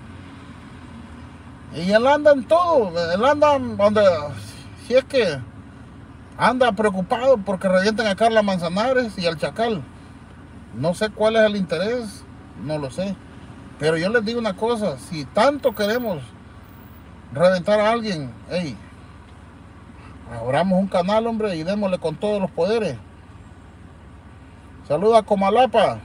Y él anda en todo, él anda donde, si es que anda preocupado porque revienten a Carla Manzanares y al Chacal. No sé cuál es el interés, no lo sé. Pero yo les digo una cosa, si tanto queremos reventar a alguien, hey, abramos un canal, hombre, y démosle con todos los poderes. Saluda a Comalapa.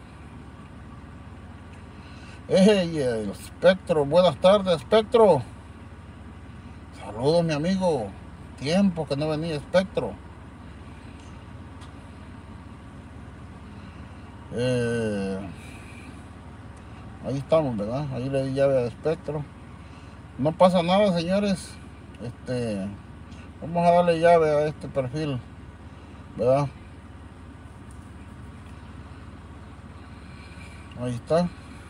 Hey, el Espectro, buenas tardes, Espectro. Saludos, mi amigo. Tiempo que no venía Espectro. Eh, ahí estamos, ¿verdad? Ahí le di llave al espectro. No pasa nada, señores. Este, vamos a darle llave a este perfil, ¿verdad? Ahí está.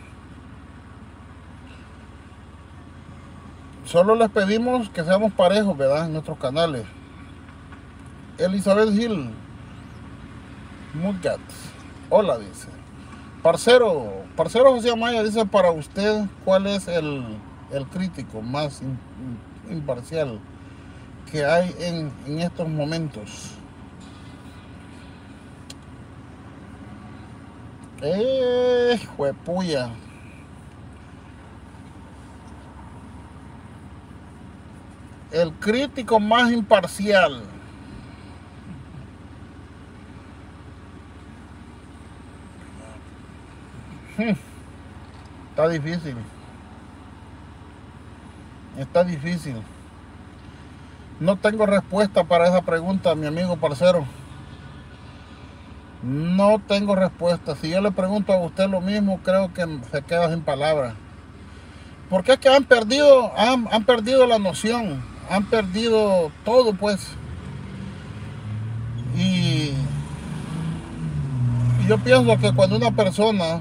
Solo les pedimos que seamos parejos, ¿verdad? En nuestros canales. Elizabeth Hill Mudgat. Hola, dice. Parcero, parcero José Amaya dice, para usted, ¿cuál es el, el crítico más in, in, imparcial que hay en, en estos momentos? Eh, juepuya. El crítico más imparcial. Hmm. Está difícil. Está difícil. No tengo respuesta para esa pregunta, mi amigo parcero. No tengo respuesta. Si yo le pregunto a usted lo mismo, creo que se queda sin palabras. Porque es que han perdido, han, han perdido la noción, han perdido todo, pues. Y, y yo pienso que cuando una persona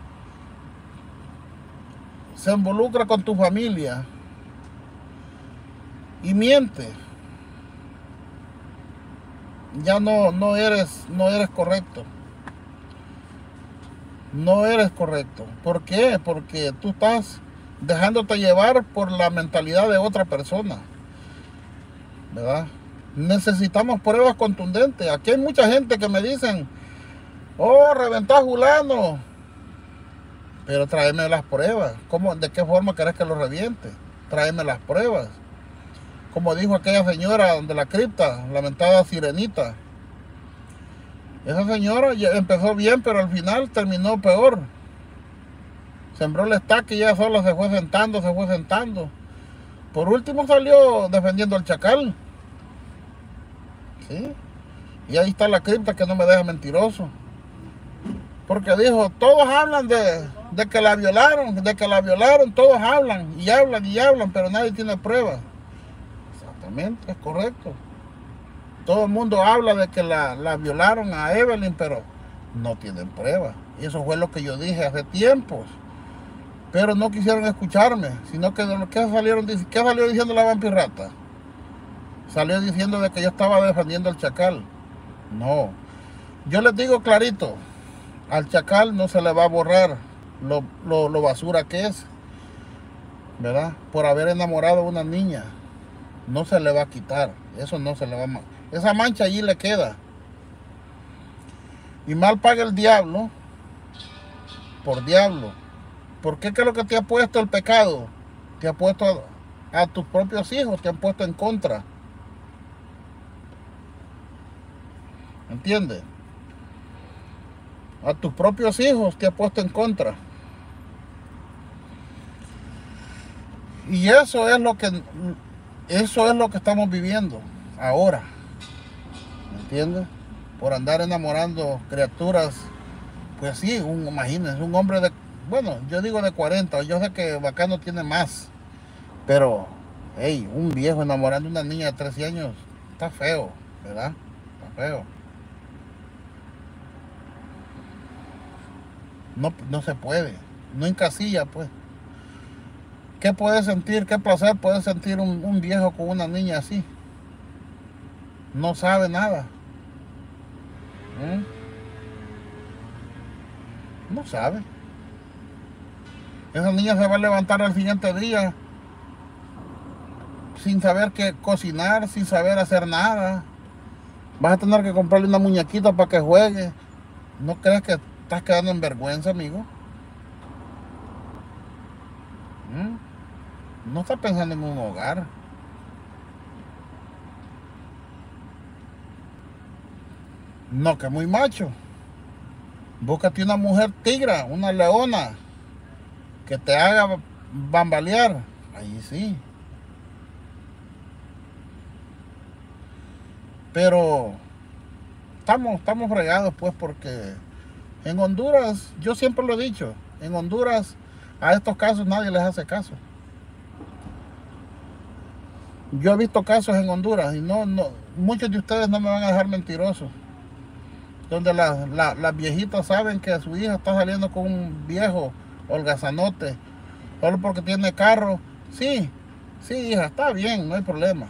se involucra con tu familia y miente, ya no, no eres, no eres correcto. No eres correcto. ¿Por qué? Porque tú estás dejándote llevar por la mentalidad de otra persona, ¿verdad? Necesitamos pruebas contundentes. Aquí hay mucha gente que me dicen, oh, reventá a fulano, pero tráeme las pruebas. ¿Cómo, de qué forma querés que lo reviente? Tráeme las pruebas. Como dijo aquella señora de la cripta, lamentada Sirenita. Esa señora ya empezó bien, pero al final terminó peor. Sembró el estaque y ella sola se fue sentando, se fue sentando. Por último salió defendiendo al chacal. ¿Sí? Y ahí está la cripta que no me deja mentiroso. Porque dijo, todos hablan de, de que la violaron, de que la violaron, todos hablan y hablan y hablan, pero nadie tiene pruebas. Exactamente, es correcto. Todo el mundo habla de que la, la violaron a Evelyn, pero no tienen pruebas. Y eso fue lo que yo dije hace tiempos. Pero no quisieron escucharme, sino que ¿qué, salieron, ¿qué salió diciendo la vampirrata? Salió diciendo de que yo estaba defendiendo al chacal. No. Yo les digo clarito, al chacal no se le va a borrar lo, lo, lo basura que es, ¿verdad? Por haber enamorado a una niña. No se le va a quitar. Eso no se le va a... Esa mancha allí le queda. Y mal paga el diablo por diablo. ¿Por qué? ¿Qué es lo que te ha puesto el pecado? Te ha puesto a, a tus propios hijos, te han puesto en contra. ¿Entiendes? A tus propios hijos te ha puesto en contra. Y eso es lo que eso es lo que estamos viviendo ahora. ¿Me entiendes? Por andar enamorando criaturas. Pues sí, un, imagínense, un hombre de, bueno, yo digo de cuarenta, yo sé que Bacano tiene más. Pero, hey, un viejo enamorando a una niña de trece años, está feo, ¿verdad? Está feo. No, no se puede, no encasilla, pues. ¿Qué puede sentir, qué placer puede sentir un, un viejo con una niña así? No sabe nada. ¿Mm? No sabe. Esa niña se va a levantar al siguiente día sin saber qué cocinar, sin saber hacer nada. Vas a tener que comprarle una muñequita para que juegue. ¿No crees que estás quedando en vergüenza, amigo? ¿Mm? No estás pensando en un hogar. No, que muy macho. Búscate una mujer tigra, una leona, que te haga bambalear. Ahí sí. Pero estamos, estamos fregados, pues, porque En Honduras, yo siempre lo he dicho, en Honduras a estos casos nadie les hace caso. Yo he visto casos en Honduras y no, no, muchos de ustedes no me van a dejar mentiroso. Donde la, la, las viejitas saben que su hija está saliendo con un viejo holgazanote, solo porque tiene carro. Sí, sí, hija, está bien, no hay problema.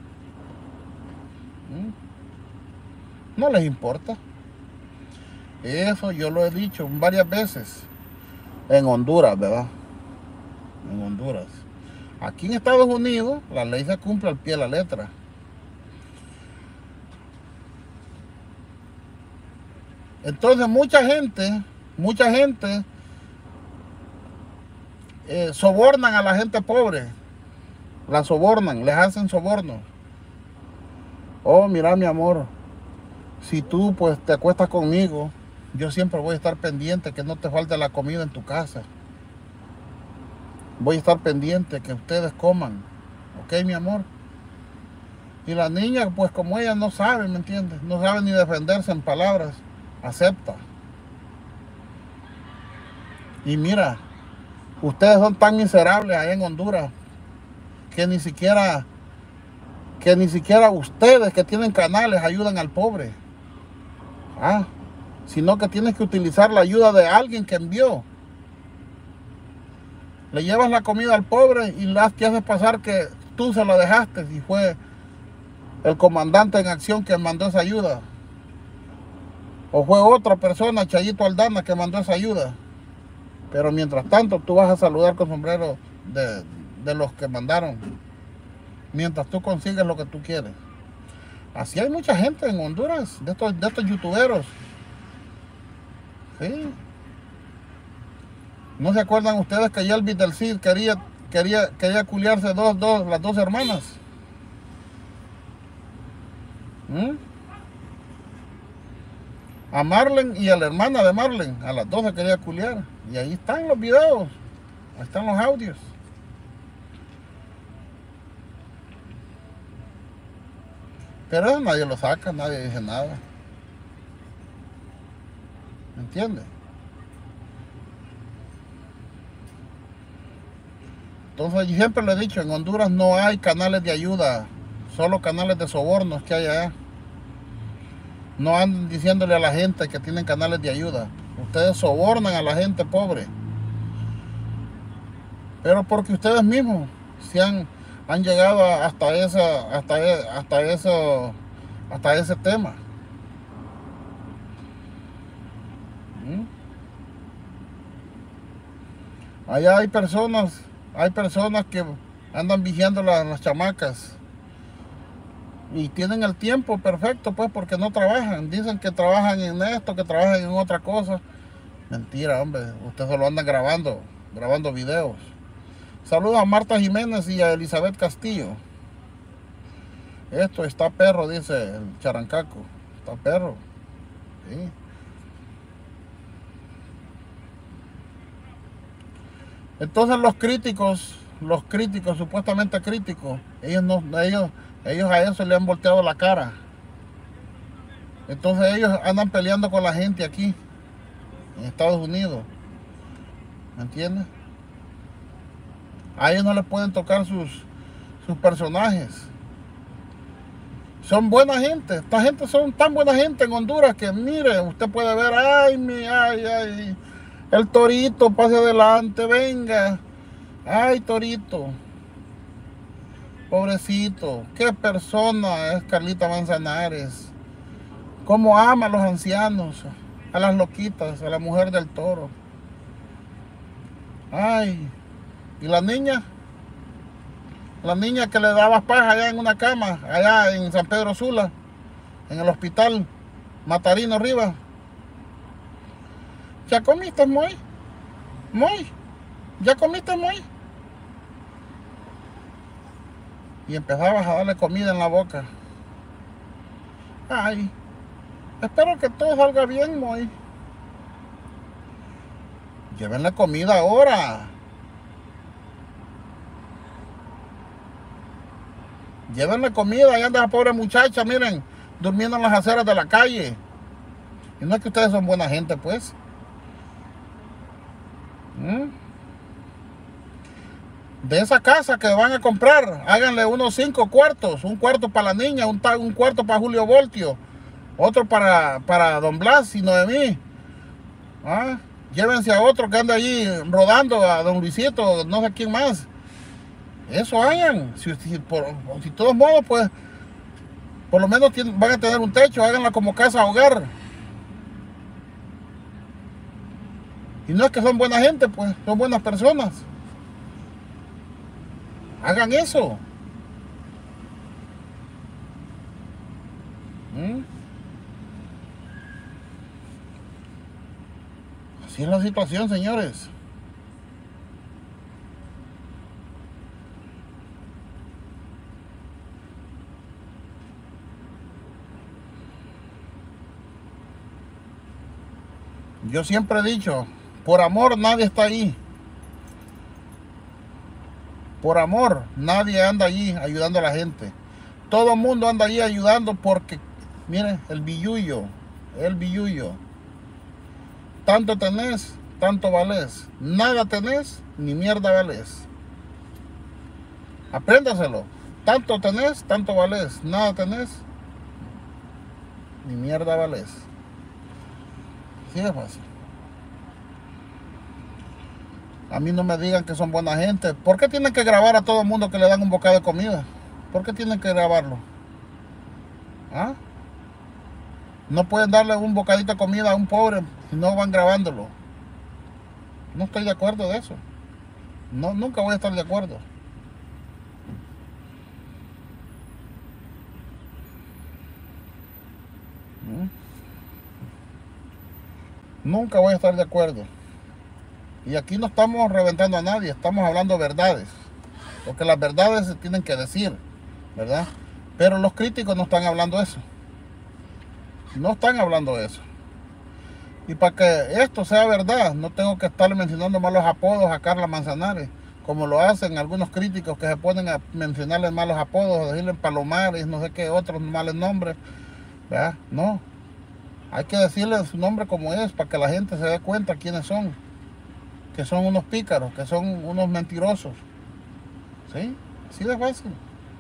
¿Mm? No les importa. Eso yo lo he dicho varias veces. En Honduras, ¿verdad? En Honduras. Aquí en Estados Unidos, la ley se cumple al pie de la letra. Entonces mucha gente, mucha gente eh, sobornan a la gente pobre. La sobornan, les hacen soborno. Oh, mira mi amor, si tú pues te acuestas conmigo, yo siempre voy a estar pendiente que no te falte la comida en tu casa. Voy a estar pendiente que ustedes coman. ¿Ok, mi amor? Y la niña, pues como ella no sabe, ¿me entiendes? No sabe ni defenderse en palabras. Acepta. Y mira, ustedes son tan miserables allá en Honduras que ni siquiera que ni siquiera ustedes que tienen canales ayudan al pobre. Ah, sino que tienes que utilizar la ayuda de alguien que envió. Le llevas la comida al pobre y las te haces pasar que tú se la dejaste y fue el comandante en acción que mandó esa ayuda. O fue otra persona, Chayito Aldana, que mandó esa ayuda. Pero mientras tanto, tú vas a saludar con sombrero de, de los que mandaron. Mientras tú consigues lo que tú quieres. Así hay mucha gente en Honduras, de estos, de estos youtuberos. Sí. ¿No se acuerdan ustedes que Yelvis del Cid quería, quería, quería culiarse dos, dos, las dos hermanas? ¿Mm? A Marlen y a la hermana de Marlen, a las dos se quería culiar. Y ahí están los videos, ahí están los audios. Pero eso nadie lo saca, nadie dice nada. ¿Me entiendes? Entonces yo siempre le he dicho, en Honduras no hay canales de ayuda, solo canales de sobornos que hay allá. No anden diciéndole a la gente que tienen canales de ayuda. Ustedes sobornan a la gente pobre. Pero porque ustedes mismos se han, han llegado hasta esa, hasta, hasta eso, hasta ese tema. ¿Mm? Allá hay personas, hay personas que andan vigiando las, las chamacas. Y tienen el tiempo perfecto, pues, porque no trabajan. Dicen que trabajan en esto, que trabajan en otra cosa. Mentira, hombre. Ustedes solo andan grabando, grabando videos. Saludos a Marta Jiménez y a Elizabeth Castillo. Esto está perro, dice el Charancaco. Está perro. Sí. Entonces los críticos, los críticos, supuestamente críticos, ellos no, ellos... Ellos a eso le han volteado la cara. Entonces ellos andan peleando con la gente aquí, en Estados Unidos. ¿Me entiendes? A ellos no les pueden tocar sus, sus personajes. Son buena gente. Esta gente son tan buena gente en Honduras que, mire, usted puede ver, ay, mi, ay, ay, el torito, pase adelante, venga. Ay, torito. Pobrecito, qué persona es Carlita Manzanares. Cómo ama a los ancianos, a las loquitas, a la mujer del toro. Ay, y la niña, la niña que le daba paja allá en una cama, allá en San Pedro Sula, en el hospital Matarino Rivas. ¿Ya comiste, Moy? Moy, ¿ya comiste, Moy? Y empezabas a darle comida en la boca. Ay, espero que todo salga bien, Moy. Llévenle comida ahora. Llévenle comida. Ahí anda esa pobre muchacha, miren, durmiendo en las aceras de la calle. Y no es que ustedes son buena gente, pues. De esa casa que van a comprar, háganle unos cinco cuartos. Un cuarto para la niña, un, un cuarto para Julio Voltio, otro para, para Don Blas y Noemí. ¿Ah? Llévense a otro que anda allí rodando, a Don Luisito, no sé quién más. Eso hagan. Si, si, por, si de todos modos, pues, por lo menos tienen, van a tener un techo, háganla como casa hogar. Y no es que son buena gente, pues, son buenas personas. Hagan eso. ¿Mm? Así es la situación, señores. Yo siempre he dicho, por amor nadie está ahí. Por amor, nadie anda allí ayudando a la gente. Todo el mundo anda allí ayudando porque, miren, el billullo, el billullo. Tanto tenés, tanto valés. Nada tenés, ni mierda valés. Apréndaselo. Tanto tenés, tanto valés. Nada tenés, ni mierda valés. Así de fácil. A mí no me digan que son buena gente. ¿Por qué tienen que grabar a todo el mundo que le dan un bocado de comida? ¿Por qué tienen que grabarlo? ¿Ah? No pueden darle un bocadito de comida a un pobre si no van grabándolo. No estoy de acuerdo de eso. No, nunca voy a estar de acuerdo. ¿Mm? Nunca voy a estar de acuerdo. Y aquí no estamos reventando a nadie, estamos hablando verdades. Porque las verdades se tienen que decir, ¿verdad? Pero los críticos no están hablando eso. No están hablando eso. Y para que esto sea verdad, no tengo que estar mencionando malos apodos a Carla Manzanares, como lo hacen algunos críticos que se ponen a mencionarle malos apodos, a decirle Palomares, no sé qué otros malos nombres, ¿verdad? No. Hay que decirle su nombre como es, para que la gente se dé cuenta quiénes son. Que son unos pícaros, que son unos mentirosos. ¿Sí? Así de fácil.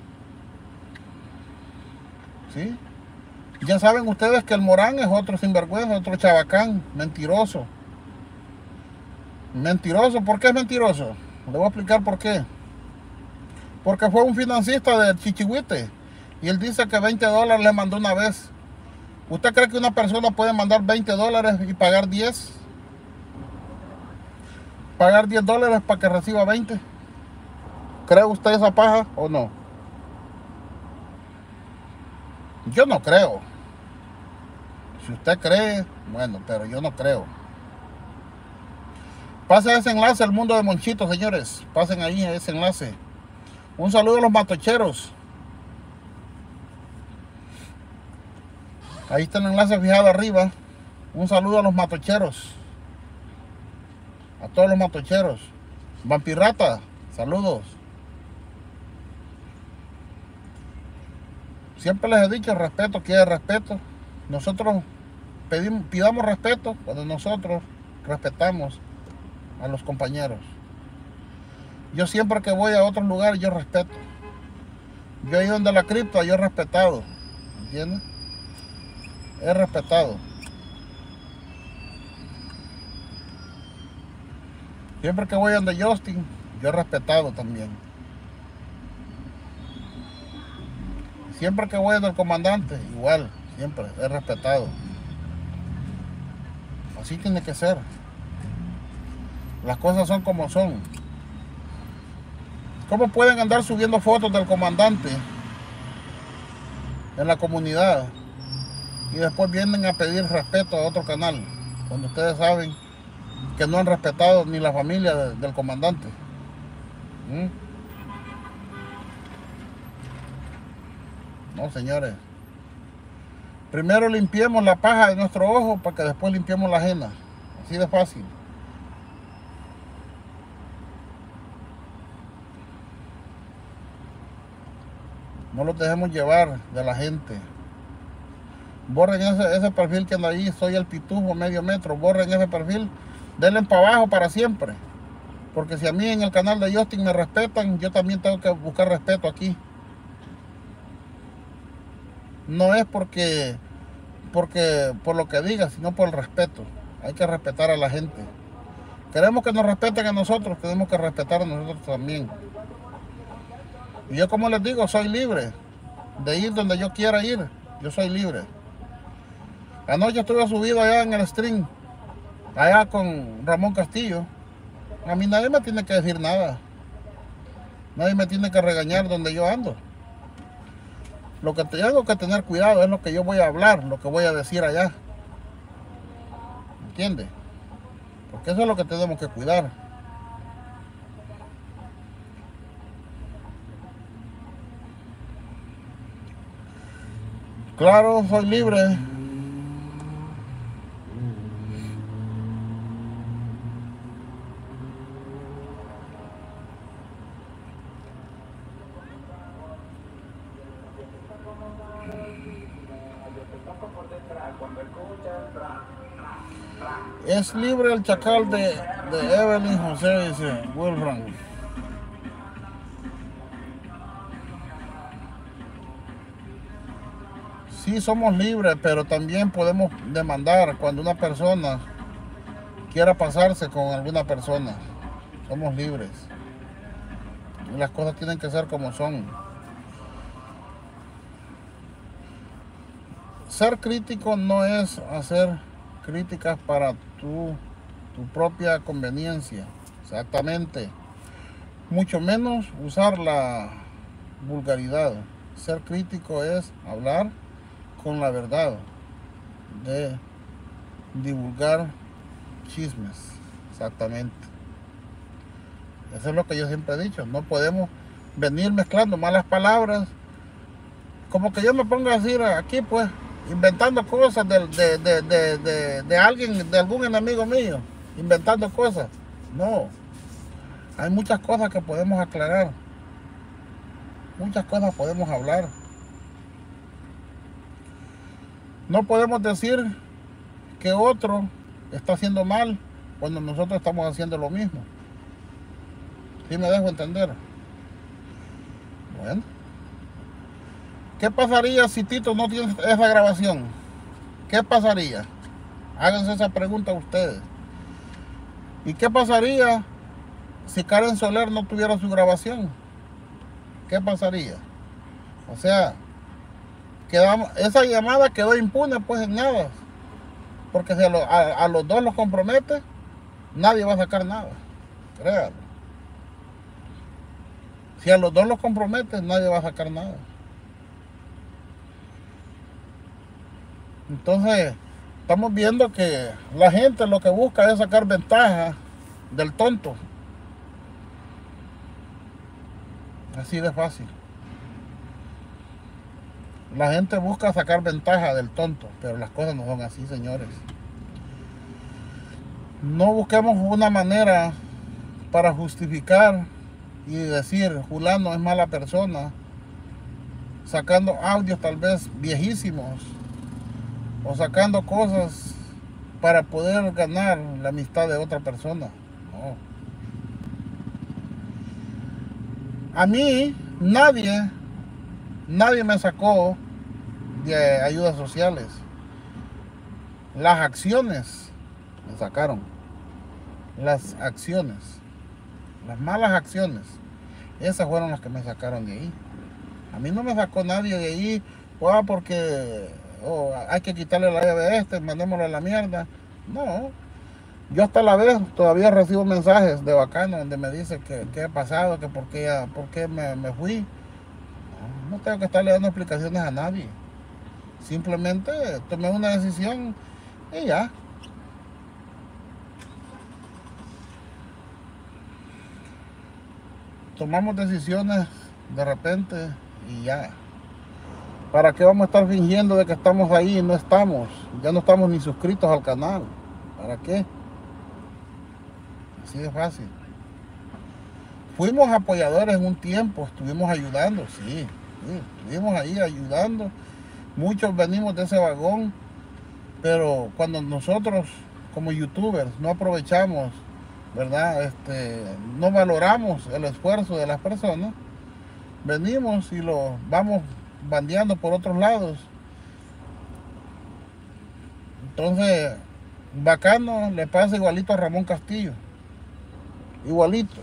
¿Sí? Ya saben ustedes que el Morán es otro sinvergüenza, otro chabacán, mentiroso. Mentiroso, ¿por qué es mentiroso? Le voy a explicar por qué. Porque fue un financista del Chichihuite y él dice que veinte dólares le mandó una vez. ¿Usted cree que una persona puede mandar veinte dólares y pagar diez? Pagar diez dólares para que reciba veinte. ¿Cree usted esa paja o no? Yo no creo. Si usted cree, bueno, pero yo no creo. Pase ese enlace al mundo de Monchito, señores. Pasen ahí ese enlace. Un saludo a los matocheros. Ahí está el enlace fijado arriba. Un saludo a los matocheros. A todos los matocheros. Vampirrata, saludos. Siempre les he dicho, respeto quiere respeto. Nosotros pedimos, pidamos respeto cuando nosotros respetamos a los compañeros. Yo siempre que voy a otro lugar, yo respeto. Yo he ido donde la cripta, yo he respetado. ¿Entiendes? He respetado. Siempre que voy donde Justin, yo he respetado también. Siempre que voy del comandante, igual, siempre he respetado. Así tiene que ser. Las cosas son como son. ¿Cómo pueden andar subiendo fotos del comandante en la comunidad y después vienen a pedir respeto a otro canal, cuando ustedes saben que no han respetado ni la familia de, del comandante? ¿Mm? No, señores. Primero limpiemos la paja de nuestro ojo para que después limpiemos la ajena. Así de fácil. No los dejemos llevar de la gente. Borren ese, ese perfil que anda ahí. Soy el pitufo medio metro. Borren ese perfil. Denle para abajo para siempre. Porque si a mí en el canal de Justin me respetan, yo también tengo que buscar respeto aquí. No es porque, porque por lo que diga, sino por el respeto. Hay que respetar a la gente. Queremos que nos respeten a nosotros, tenemos que respetar a nosotros también. Y yo, como les digo, soy libre de ir donde yo quiera ir. Yo soy libre. Anoche estuve subido allá en el stream, allá con Ramón Castillo. A mí nadie me tiene que decir nada. Nadie me tiene que regañar donde yo ando. Lo que tengo que tener cuidado es lo que yo voy a hablar, lo que voy a decir allá. ¿Entiendes? Porque eso es lo que tenemos que cuidar. Claro, soy libre. Es libre el chacal de, de Evelyn José, dice Wilfran. Sí, somos libres, pero también podemos demandar cuando una persona quiera pasarse con alguna persona. Somos libres. Y las cosas tienen que ser como son. Ser crítico no es hacer críticas para tu, tu propia conveniencia, exactamente. Mucho menos usar la vulgaridad. Ser crítico es hablar con la verdad, de divulgar chismes, exactamente. Eso es lo que yo siempre he dicho. No podemos venir mezclando malas palabras, como que yo me ponga a decir aquí, pues, inventando cosas de, de, de, de, de, de alguien, de algún enemigo mío, inventando cosas. No, hay muchas cosas que podemos aclarar, muchas cosas podemos hablar. No podemos decir que otro está haciendo mal cuando nosotros estamos haciendo lo mismo. ¿Sí me dejo entender? Bueno. ¿Qué pasaría si Tito no tiene esa grabación? ¿Qué pasaría? Háganse esa pregunta ustedes. ¿Y qué pasaría si Karen Soler no tuviera su grabación? ¿Qué pasaría? O sea, quedamos, esa llamada quedó impune, pues en nada. Porque si a, lo, a, a los dos los compromete, nadie va a sacar nada. Créanlo. Si a los dos los compromete, nadie va a sacar nada. Entonces, estamos viendo que la gente lo que busca es sacar ventaja del tonto. Así de fácil. La gente busca sacar ventaja del tonto, pero las cosas no son así, señores. No busquemos una manera para justificar y decir, fulano es mala persona, sacando audios tal vez viejísimos, o sacando cosas para poder ganar la amistad de otra persona. No. A mí nadie, nadie me sacó de ayudas sociales. Las acciones me sacaron. Las acciones, las malas acciones, esas fueron las que me sacaron de ahí. A mí no me sacó nadie de ahí, pues, porque oh, hay que quitarle la llave a este, mandémosle a la mierda. No, yo hasta la vez todavía recibo mensajes de Bacano donde me dice que qué ha pasado, que por qué, por qué me, me fui. No, no tengo que estarle dando explicaciones a nadie. Simplemente tomé una decisión y ya. Tomamos decisiones de repente y ya. ¿Para qué vamos a estar fingiendo de que estamos ahí y no estamos? Ya no estamos ni suscritos al canal. ¿Para qué? Así de fácil. Fuimos apoyadores en un tiempo, estuvimos ayudando, sí, sí, estuvimos ahí ayudando. Muchos venimos de ese vagón, pero cuando nosotros como youtubers no aprovechamos ¿verdad? Este, no valoramos el esfuerzo de las personas. Venimos y lo vamos bandeando por otros lados. Entonces, Bacano le pasa igualito a Ramón Castillo. Igualito.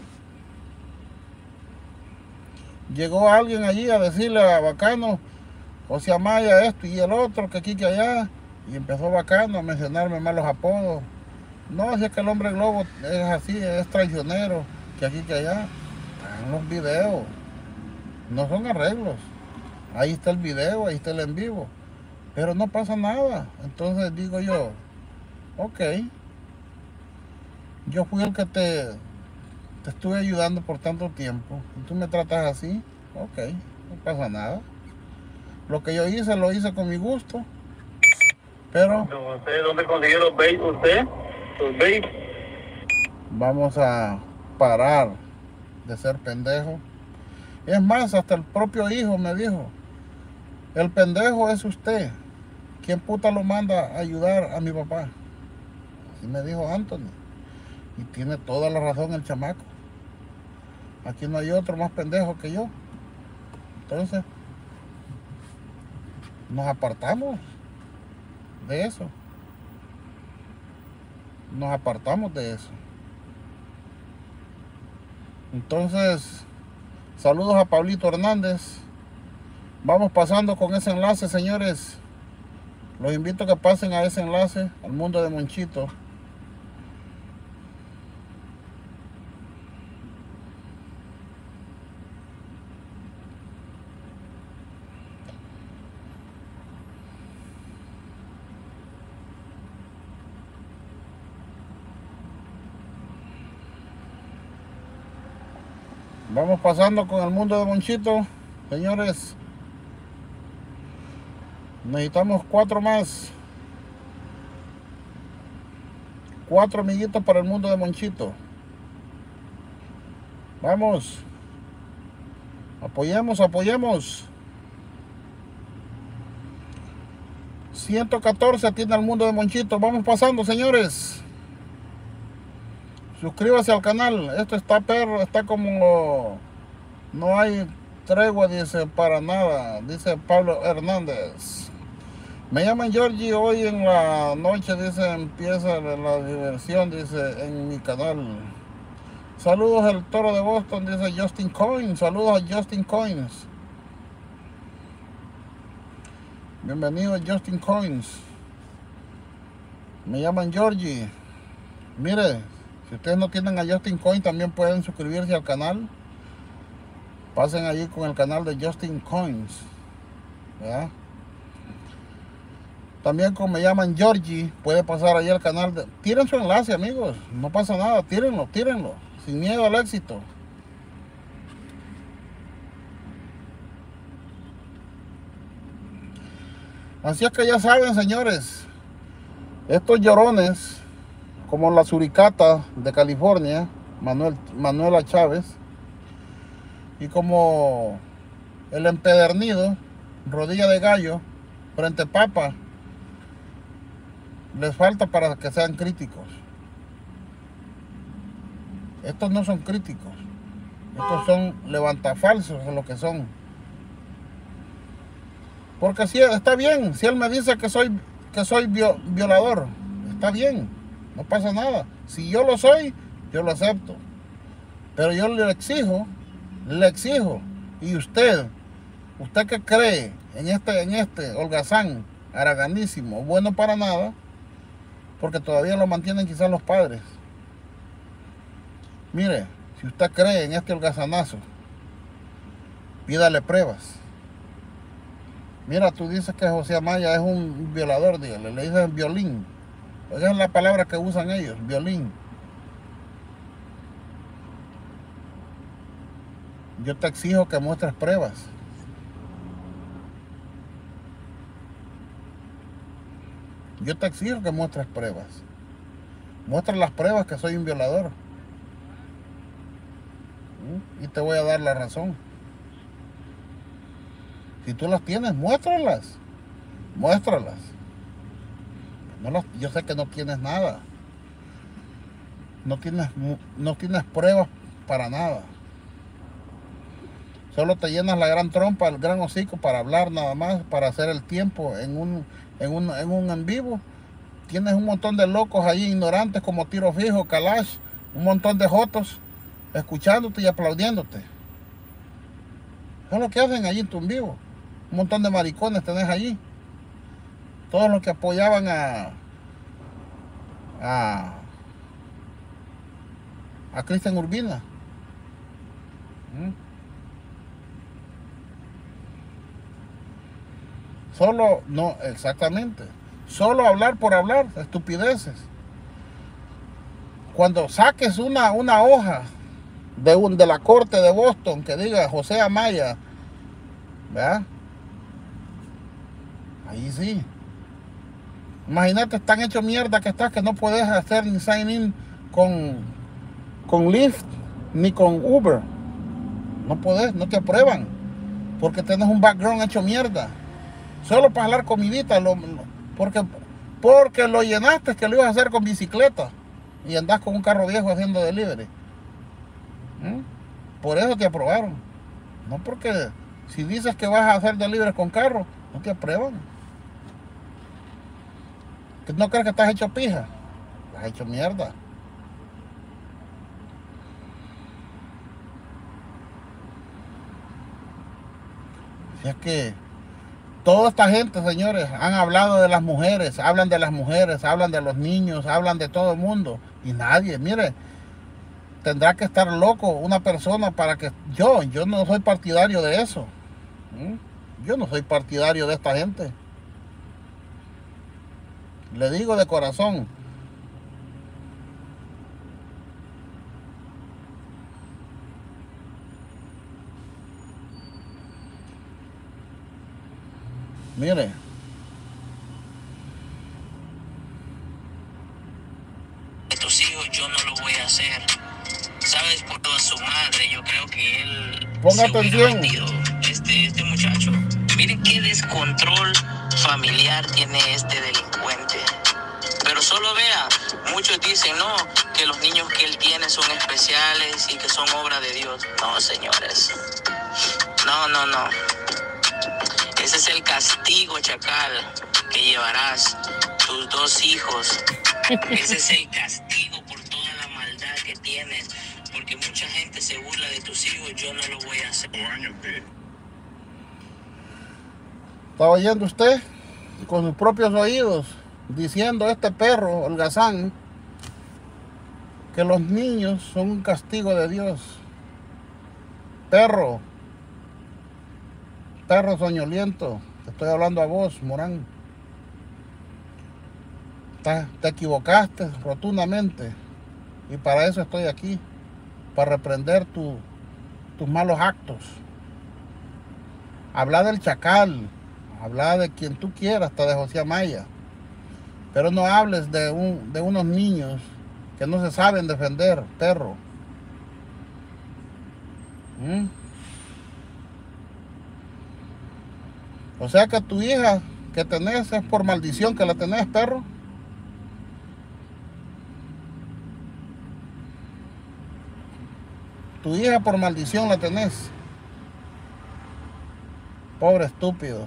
Llegó alguien allí a decirle a Bacano, José Amaya esto y el otro, que aquí, que allá. Y empezó Bacano a mencionarme malos apodos. No, si es que el hombre globo es así, es traicionero, que aquí, que allá. Están los videos. No son arreglos. Ahí está el video, ahí está el en vivo. Pero no pasa nada. Entonces digo yo, ok. Yo fui el que te, te estuve ayudando por tanto tiempo. Y tú me tratas así, ok, no pasa nada. Lo que yo hice, lo hice con mi gusto. Pero... ¿Usted dónde consiguió los babes usted? ¿Los babes? Vamos a parar de ser pendejos. Es más, hasta el propio hijo me dijo, el pendejo es usted. ¿Quién puta lo manda a ayudar a mi papá? Así me dijo Anthony. Y tiene toda la razón el chamaco. Aquí no hay otro más pendejo que yo. Entonces, nos apartamos de eso. Nos apartamos de eso. Entonces, saludos a Pablito Hernández. Vamos pasando con ese enlace, señores. Los invito a que pasen a ese enlace, al mundo de Monchito. Vamos pasando con el mundo de Monchito, señores. Necesitamos cuatro más. Cuatro amiguitos para el mundo de Monchito. Vamos. Apoyemos, apoyemos. ciento catorce tiene el mundo de Monchito. Vamos pasando, señores. Suscríbase al canal. Esto está perro, está como... No hay tregua, dice, para nada. Dice Pablo Hernández. Me llaman Georgie, hoy en la noche, dice, empieza la diversión, dice, en mi canal. Saludos al Toro de Boston, dice Justin Coins. Saludos a Justin Coins. Bienvenido Justin Coins. Me llaman Georgie. Mire, si ustedes no tienen a Justin Coins, también pueden suscribirse al canal. Pasen allí con el canal de Justin Coins. ¿Verdad? También como me llaman Georgie, puede pasar allí al canal. De... Tiren su enlace, amigos. No pasa nada. Tírenlo, tírenlo. Sin miedo al éxito. Así es que ya saben, señores. Estos llorones, como la suricata de California, Manuel, Manuela Chávez, y como el empedernido, rodilla de gallo, frente papa, les falta para que sean críticos. Estos no son críticos. Estos son levantafalsos de lo que son. Porque si está bien, si él me dice que soy, que soy violador, está bien, no pasa nada. Si yo lo soy, yo lo acepto. Pero yo le exijo, le exijo, y usted, usted que cree en este, en este holgazán haraganísimo, bueno para nada, porque todavía lo mantienen quizás los padres. Mire, si usted cree en este holgazanazo, pídale pruebas. Mira, tú dices que José Amaya es un violador, dígale, le dicen violín. Esa es la palabra que usan ellos, violín. Yo te exijo que muestres pruebas. Yo te exijo que muestres pruebas. Muestra las pruebas que soy un violador. Y te voy a dar la razón. Si tú las tienes, muéstralas. Muéstralas. No las, yo sé que no tienes nada. no tienes, no tienes pruebas para nada. Solo te llenas la gran trompa, el gran hocico para hablar nada más, para hacer el tiempo en un en un en, un en vivo. Tienes un montón de locos ahí ignorantes como Tiro Fijo, Kalash, un montón de jotos escuchándote y aplaudiéndote. Eso es lo que hacen allí en tu en vivo. Un montón de maricones tenés allí. Todos los que apoyaban a a, a Cristian Urbina. ¿Mm? Solo, no, exactamente. Solo hablar por hablar, estupideces. Cuando saques una, una hoja de, un, de la corte de Boston que diga José Amaya, ¿verdad? Ahí sí. Imagínate, tan hecho mierda que estás que no puedes hacer ni sign in con, con Lyft ni con Uber. No puedes, no te aprueban. Porque tienes un background hecho mierda. Solo para jalar comidita, lo, porque, porque lo llenaste que lo ibas a hacer con bicicleta y andás con un carro viejo haciendo delivery. ¿Mm? Por eso te aprobaron. No porque si dices que vas a hacer delivery con carro, no te aprueban. ¿No crees que estás hecho pija? Estás hecho mierda. Si es que toda esta gente, señores, han hablado de las mujeres, hablan de las mujeres, hablan de los niños, hablan de todo el mundo. Y nadie, mire, tendrá que estar loco una persona para que... Yo, yo no soy partidario de eso. ¿Mm? Yo no soy partidario de esta gente. Le digo de corazón. Mire. Tus hijos yo no lo voy a hacer. ¿Sabes? Por toda su madre, yo creo que él... Ponga atención. Este, este muchacho. Miren qué descontrol familiar tiene este delincuente. Pero solo vea, muchos dicen, no, que los niños que él tiene son especiales y que son obra de Dios. No, señores. No, no, no. Ese es el castigo, chacal, que llevarás tus dos hijos. Ese es el castigo por toda la maldad que tienes. Porque mucha gente se burla de tus hijos, yo no lo voy a hacer. ¿Está oyendo usted? Con sus propios oídos, diciendo este perro, holgazán, que los niños son un castigo de Dios. Perro. Perro soñoliento, te estoy hablando a vos, Morán. Te, te equivocaste rotundamente. Y para eso estoy aquí. Para reprender tu, tus malos actos. Habla del chacal. Habla de quien tú quieras, hasta de José Amaya. Pero no hables de, un, de unos niños que no se saben defender, perro. ¿Mm? O sea que tu hija que tenés es por maldición que la tenés, perro. Tu hija por maldición la tenés. Pobre estúpido.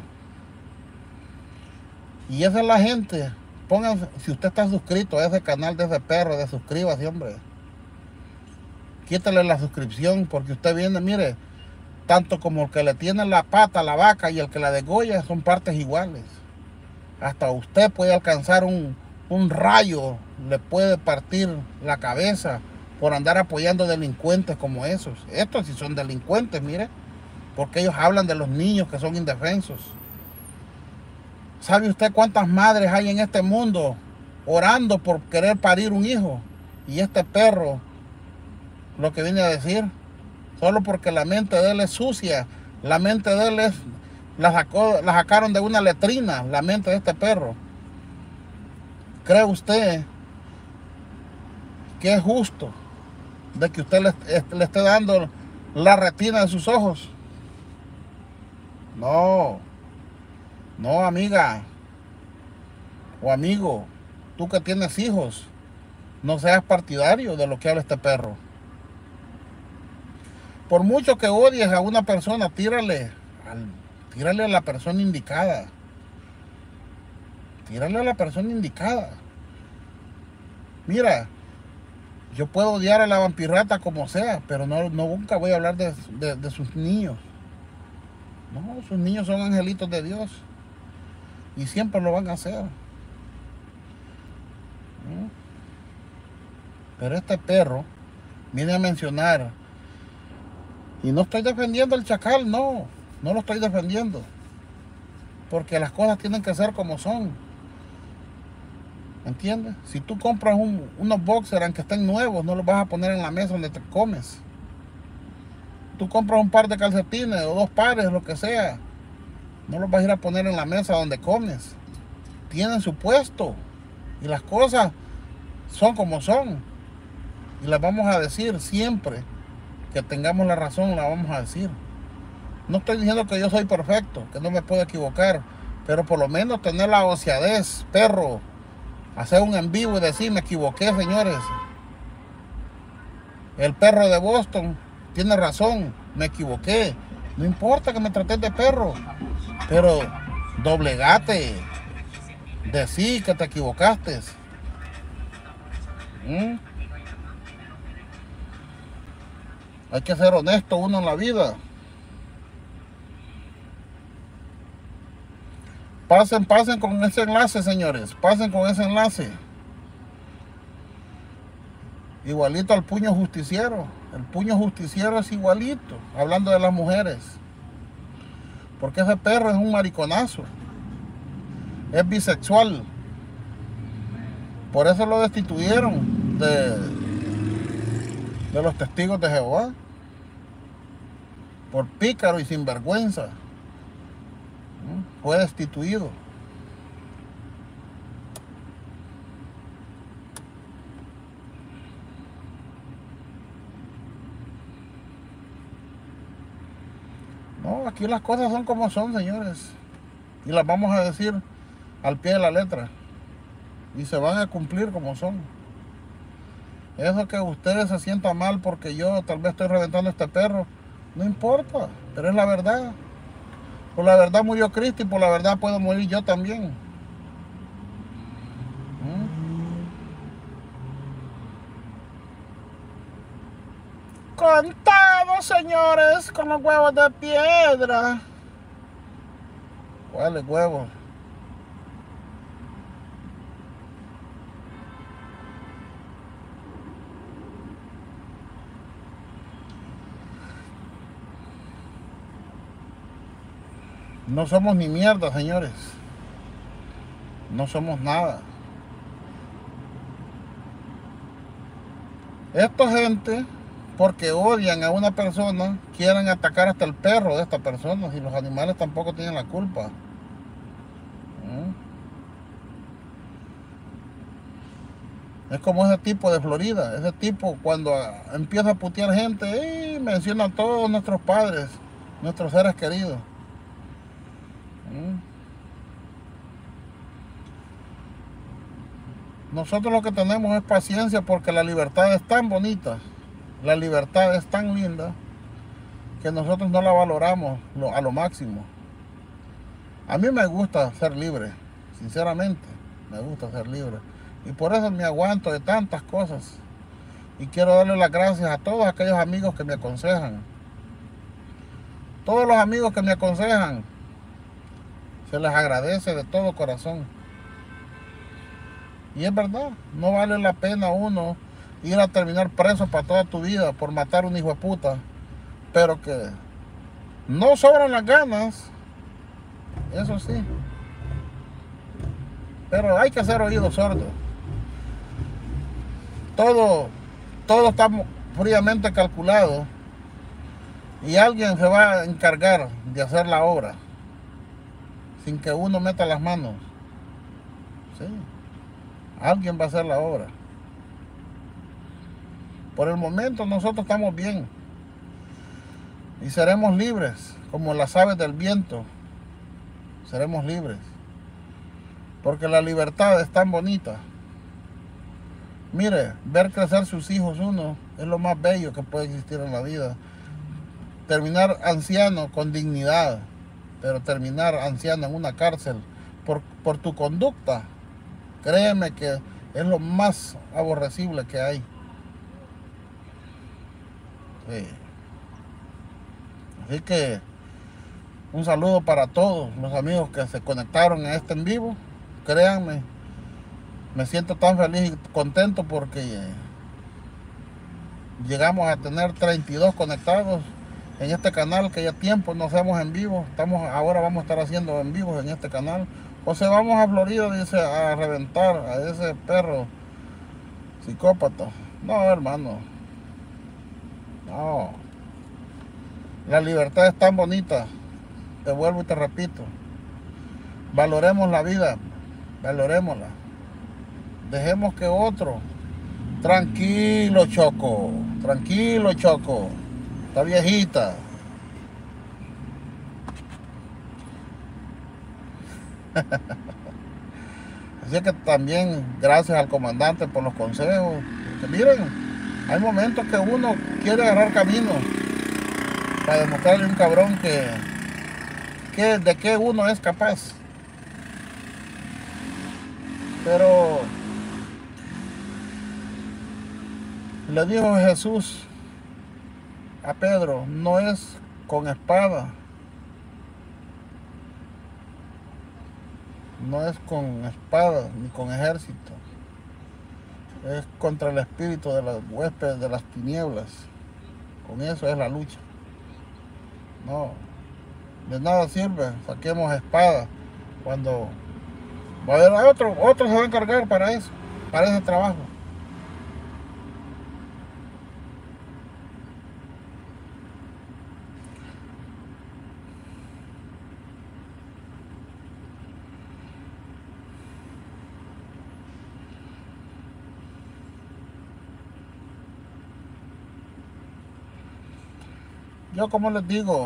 Y esa es la gente. Pongan, si usted está suscrito a ese canal de ese perro, de suscríbase, hombre. Quítale la suscripción porque usted viene, mire, tanto como el que le tiene la pata a la vaca y el que la degolla son partes iguales. Hasta usted puede alcanzar un, un rayo, le puede partir la cabeza por andar apoyando delincuentes como esos. Estos sí son delincuentes, mire, porque ellos hablan de los niños que son indefensos. ¿Sabe usted cuántas madres hay en este mundo orando por querer parir un hijo? Y este perro, lo que viene a decir, solo porque la mente de él es sucia, la mente de él es, la, sacó, la sacaron de una letrina, la mente de este perro. ¿Cree usted que es justo de que usted le, le esté dando la retina de sus ojos? No, no, amiga o amigo, tú que tienes hijos, No seas partidario de lo que habla este perro. Por mucho que odies a una persona, tírale, al, tírale a la persona indicada. Tírale a la persona indicada. Mira, yo puedo odiar a la vampirrata como sea, pero no, no nunca voy a hablar de, de, de sus niños. No, sus niños son angelitos de Dios. Y siempre lo van a hacer. ¿Mm? Pero este perro viene a mencionar, y no estoy defendiendo al chacal, no, no lo estoy defendiendo, porque las cosas tienen que ser como son, ¿entiendes? Si tú compras un, unos boxers, aunque estén nuevos, no los vas a poner en la mesa donde te comes. Tú compras un par de calcetines o dos pares, lo que sea, no los vas a ir a poner en la mesa donde comes. Tienen su puesto, y las cosas son como son. Y las vamos a decir siempre que tengamos la razón, la vamos a decir. No estoy diciendo que yo soy perfecto, que no me puedo equivocar, pero por lo menos tener la ociadez, perro, hacer un en vivo y decir, me equivoqué, señores. El perro de Boston tiene razón, me equivoqué. No importa que me trates de perro, pero doblegate, decí que te equivocaste. ¿Mm? Hay que ser honesto uno en la vida. Pasen, pasen con ese enlace, señores. Pasen con ese enlace. Igualito al puño justiciero. El puño justiciero es igualito, hablando de las mujeres. Porque ese perro es un mariconazo. Es bisexual. Por eso lo destituyeron de, de los testigos de Jehová. Por pícaro y sinvergüenza. Fue destituido. No, aquí las cosas son como son, señores. Y las vamos a decir al pie de la letra. Y se van a cumplir como son. Eso que ustedes se sientan mal porque yo tal vez estoy reventando a este perro, no importa, pero es la verdad. Por la verdad murió Cristo y por la verdad puedo morir yo también. ¿Mm? Contados, señores, con los huevos de piedra. ¿Cuáles huevos? No somos ni mierda, señores. No somos nada. Esta gente, porque odian a una persona, quieren atacar hasta el perro de esta persona, y los animales tampoco tienen la culpa. ¿Mm? Es como ese tipo de Florida. Ese tipo cuando empieza a putear gente, ¡y! Menciona a todos nuestros padres, nuestros seres queridos. Nosotros lo que tenemos es paciencia porque la libertad es tan bonita, la libertad es tan linda que nosotros no la valoramos a lo máximo. A mí me gusta ser libre, sinceramente, me gusta ser libre. Y por eso me aguanto de tantas cosas. Y quiero darle las gracias a todos aquellos amigos que me aconsejan. Todos los amigos que me aconsejan. Se les agradece de todo corazón. Y es verdad, no vale la pena uno ir a terminar preso para toda tu vida por matar a un hijo de puta. Pero que no sobran las ganas, eso sí. Pero hay que hacer oídos sordos. Todo, todo está fríamente calculado. Y alguien se va a encargar de hacer la obra. Sin que uno meta las manos. Sí. Alguien va a hacer la obra. Por el momento nosotros estamos bien. Y seremos libres, como las aves del viento. Seremos libres. Porque la libertad es tan bonita. Mire, ver crecer sus hijos uno es lo más bello que puede existir en la vida. Terminar anciano con dignidad, pero terminar anciano en una cárcel por, por tu conducta, créeme que es lo más aborrecible que hay. Sí. Así que un saludo para todos los amigos que se conectaron a este en vivo. Créanme, me siento tan feliz y contento porque llegamos a tener treinta y dos conectados en este canal, que ya tiempo no hacemos en vivo. Estamos, ahora vamos a estar haciendo en vivo en este canal. O sea, vamos a Florida, dice, a reventar a ese perro psicópata. No, hermano. No. La libertad es tan bonita. Te vuelvo y te repito. Valoremos la vida. Valorémosla. Dejemos que otro. Tranquilo, Choco. Tranquilo, Choco. Está viejita. Así que también gracias al comandante por los consejos. Porque miren, hay momentos que uno quiere agarrar camino para demostrarle a un cabrón que, que de qué uno es capaz. Pero le dijo Jesús a Pedro, no es con espada, no es con espada ni con ejército, es contra el espíritu de los huéspedes de las tinieblas. Con eso es la lucha. No, de nada sirve, saquemos espada cuando va a haber otro, otro se va a encargar para eso, para ese trabajo. Yo, como les digo,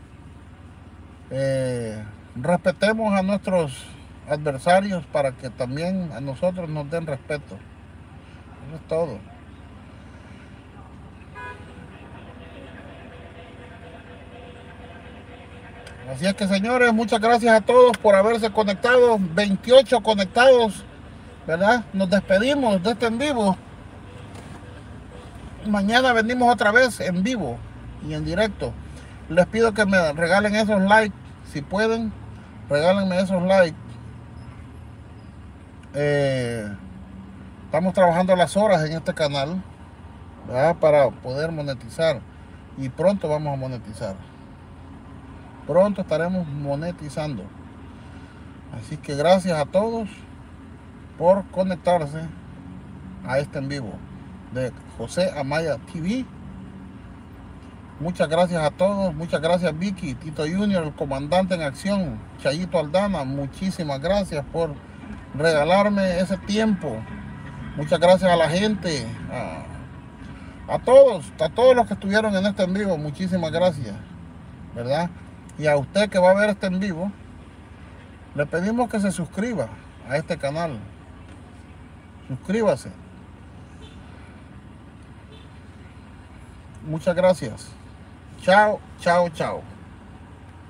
eh, respetemos a nuestros adversarios para que también a nosotros nos den respeto. Eso es todo. Así es que, señores, muchas gracias a todos por haberse conectado. veintiocho conectados, ¿verdad? Nos despedimos de este en vivo. Mañana venimos otra vez en vivo y en directo. Les pido que me regalen esos likes, si pueden, regálenme esos likes. Eh, estamos trabajando las horas en este canal, ¿verdad? Para poder monetizar, y pronto vamos a monetizar. Pronto estaremos monetizando. Así que gracias a todos por conectarse a este en vivo de José Amaya T V. Muchas gracias a todos, muchas gracias Vicky, Tito Junior, el comandante en acción, Chayito Aldana, muchísimas gracias por regalarme ese tiempo. Muchas gracias a la gente, a, a todos, a todos los que estuvieron en este en vivo, muchísimas gracias, ¿verdad? Y a usted que va a ver este en vivo, le pedimos que se suscriba a este canal. Suscríbase. Muchas gracias. Chao, chao, chao.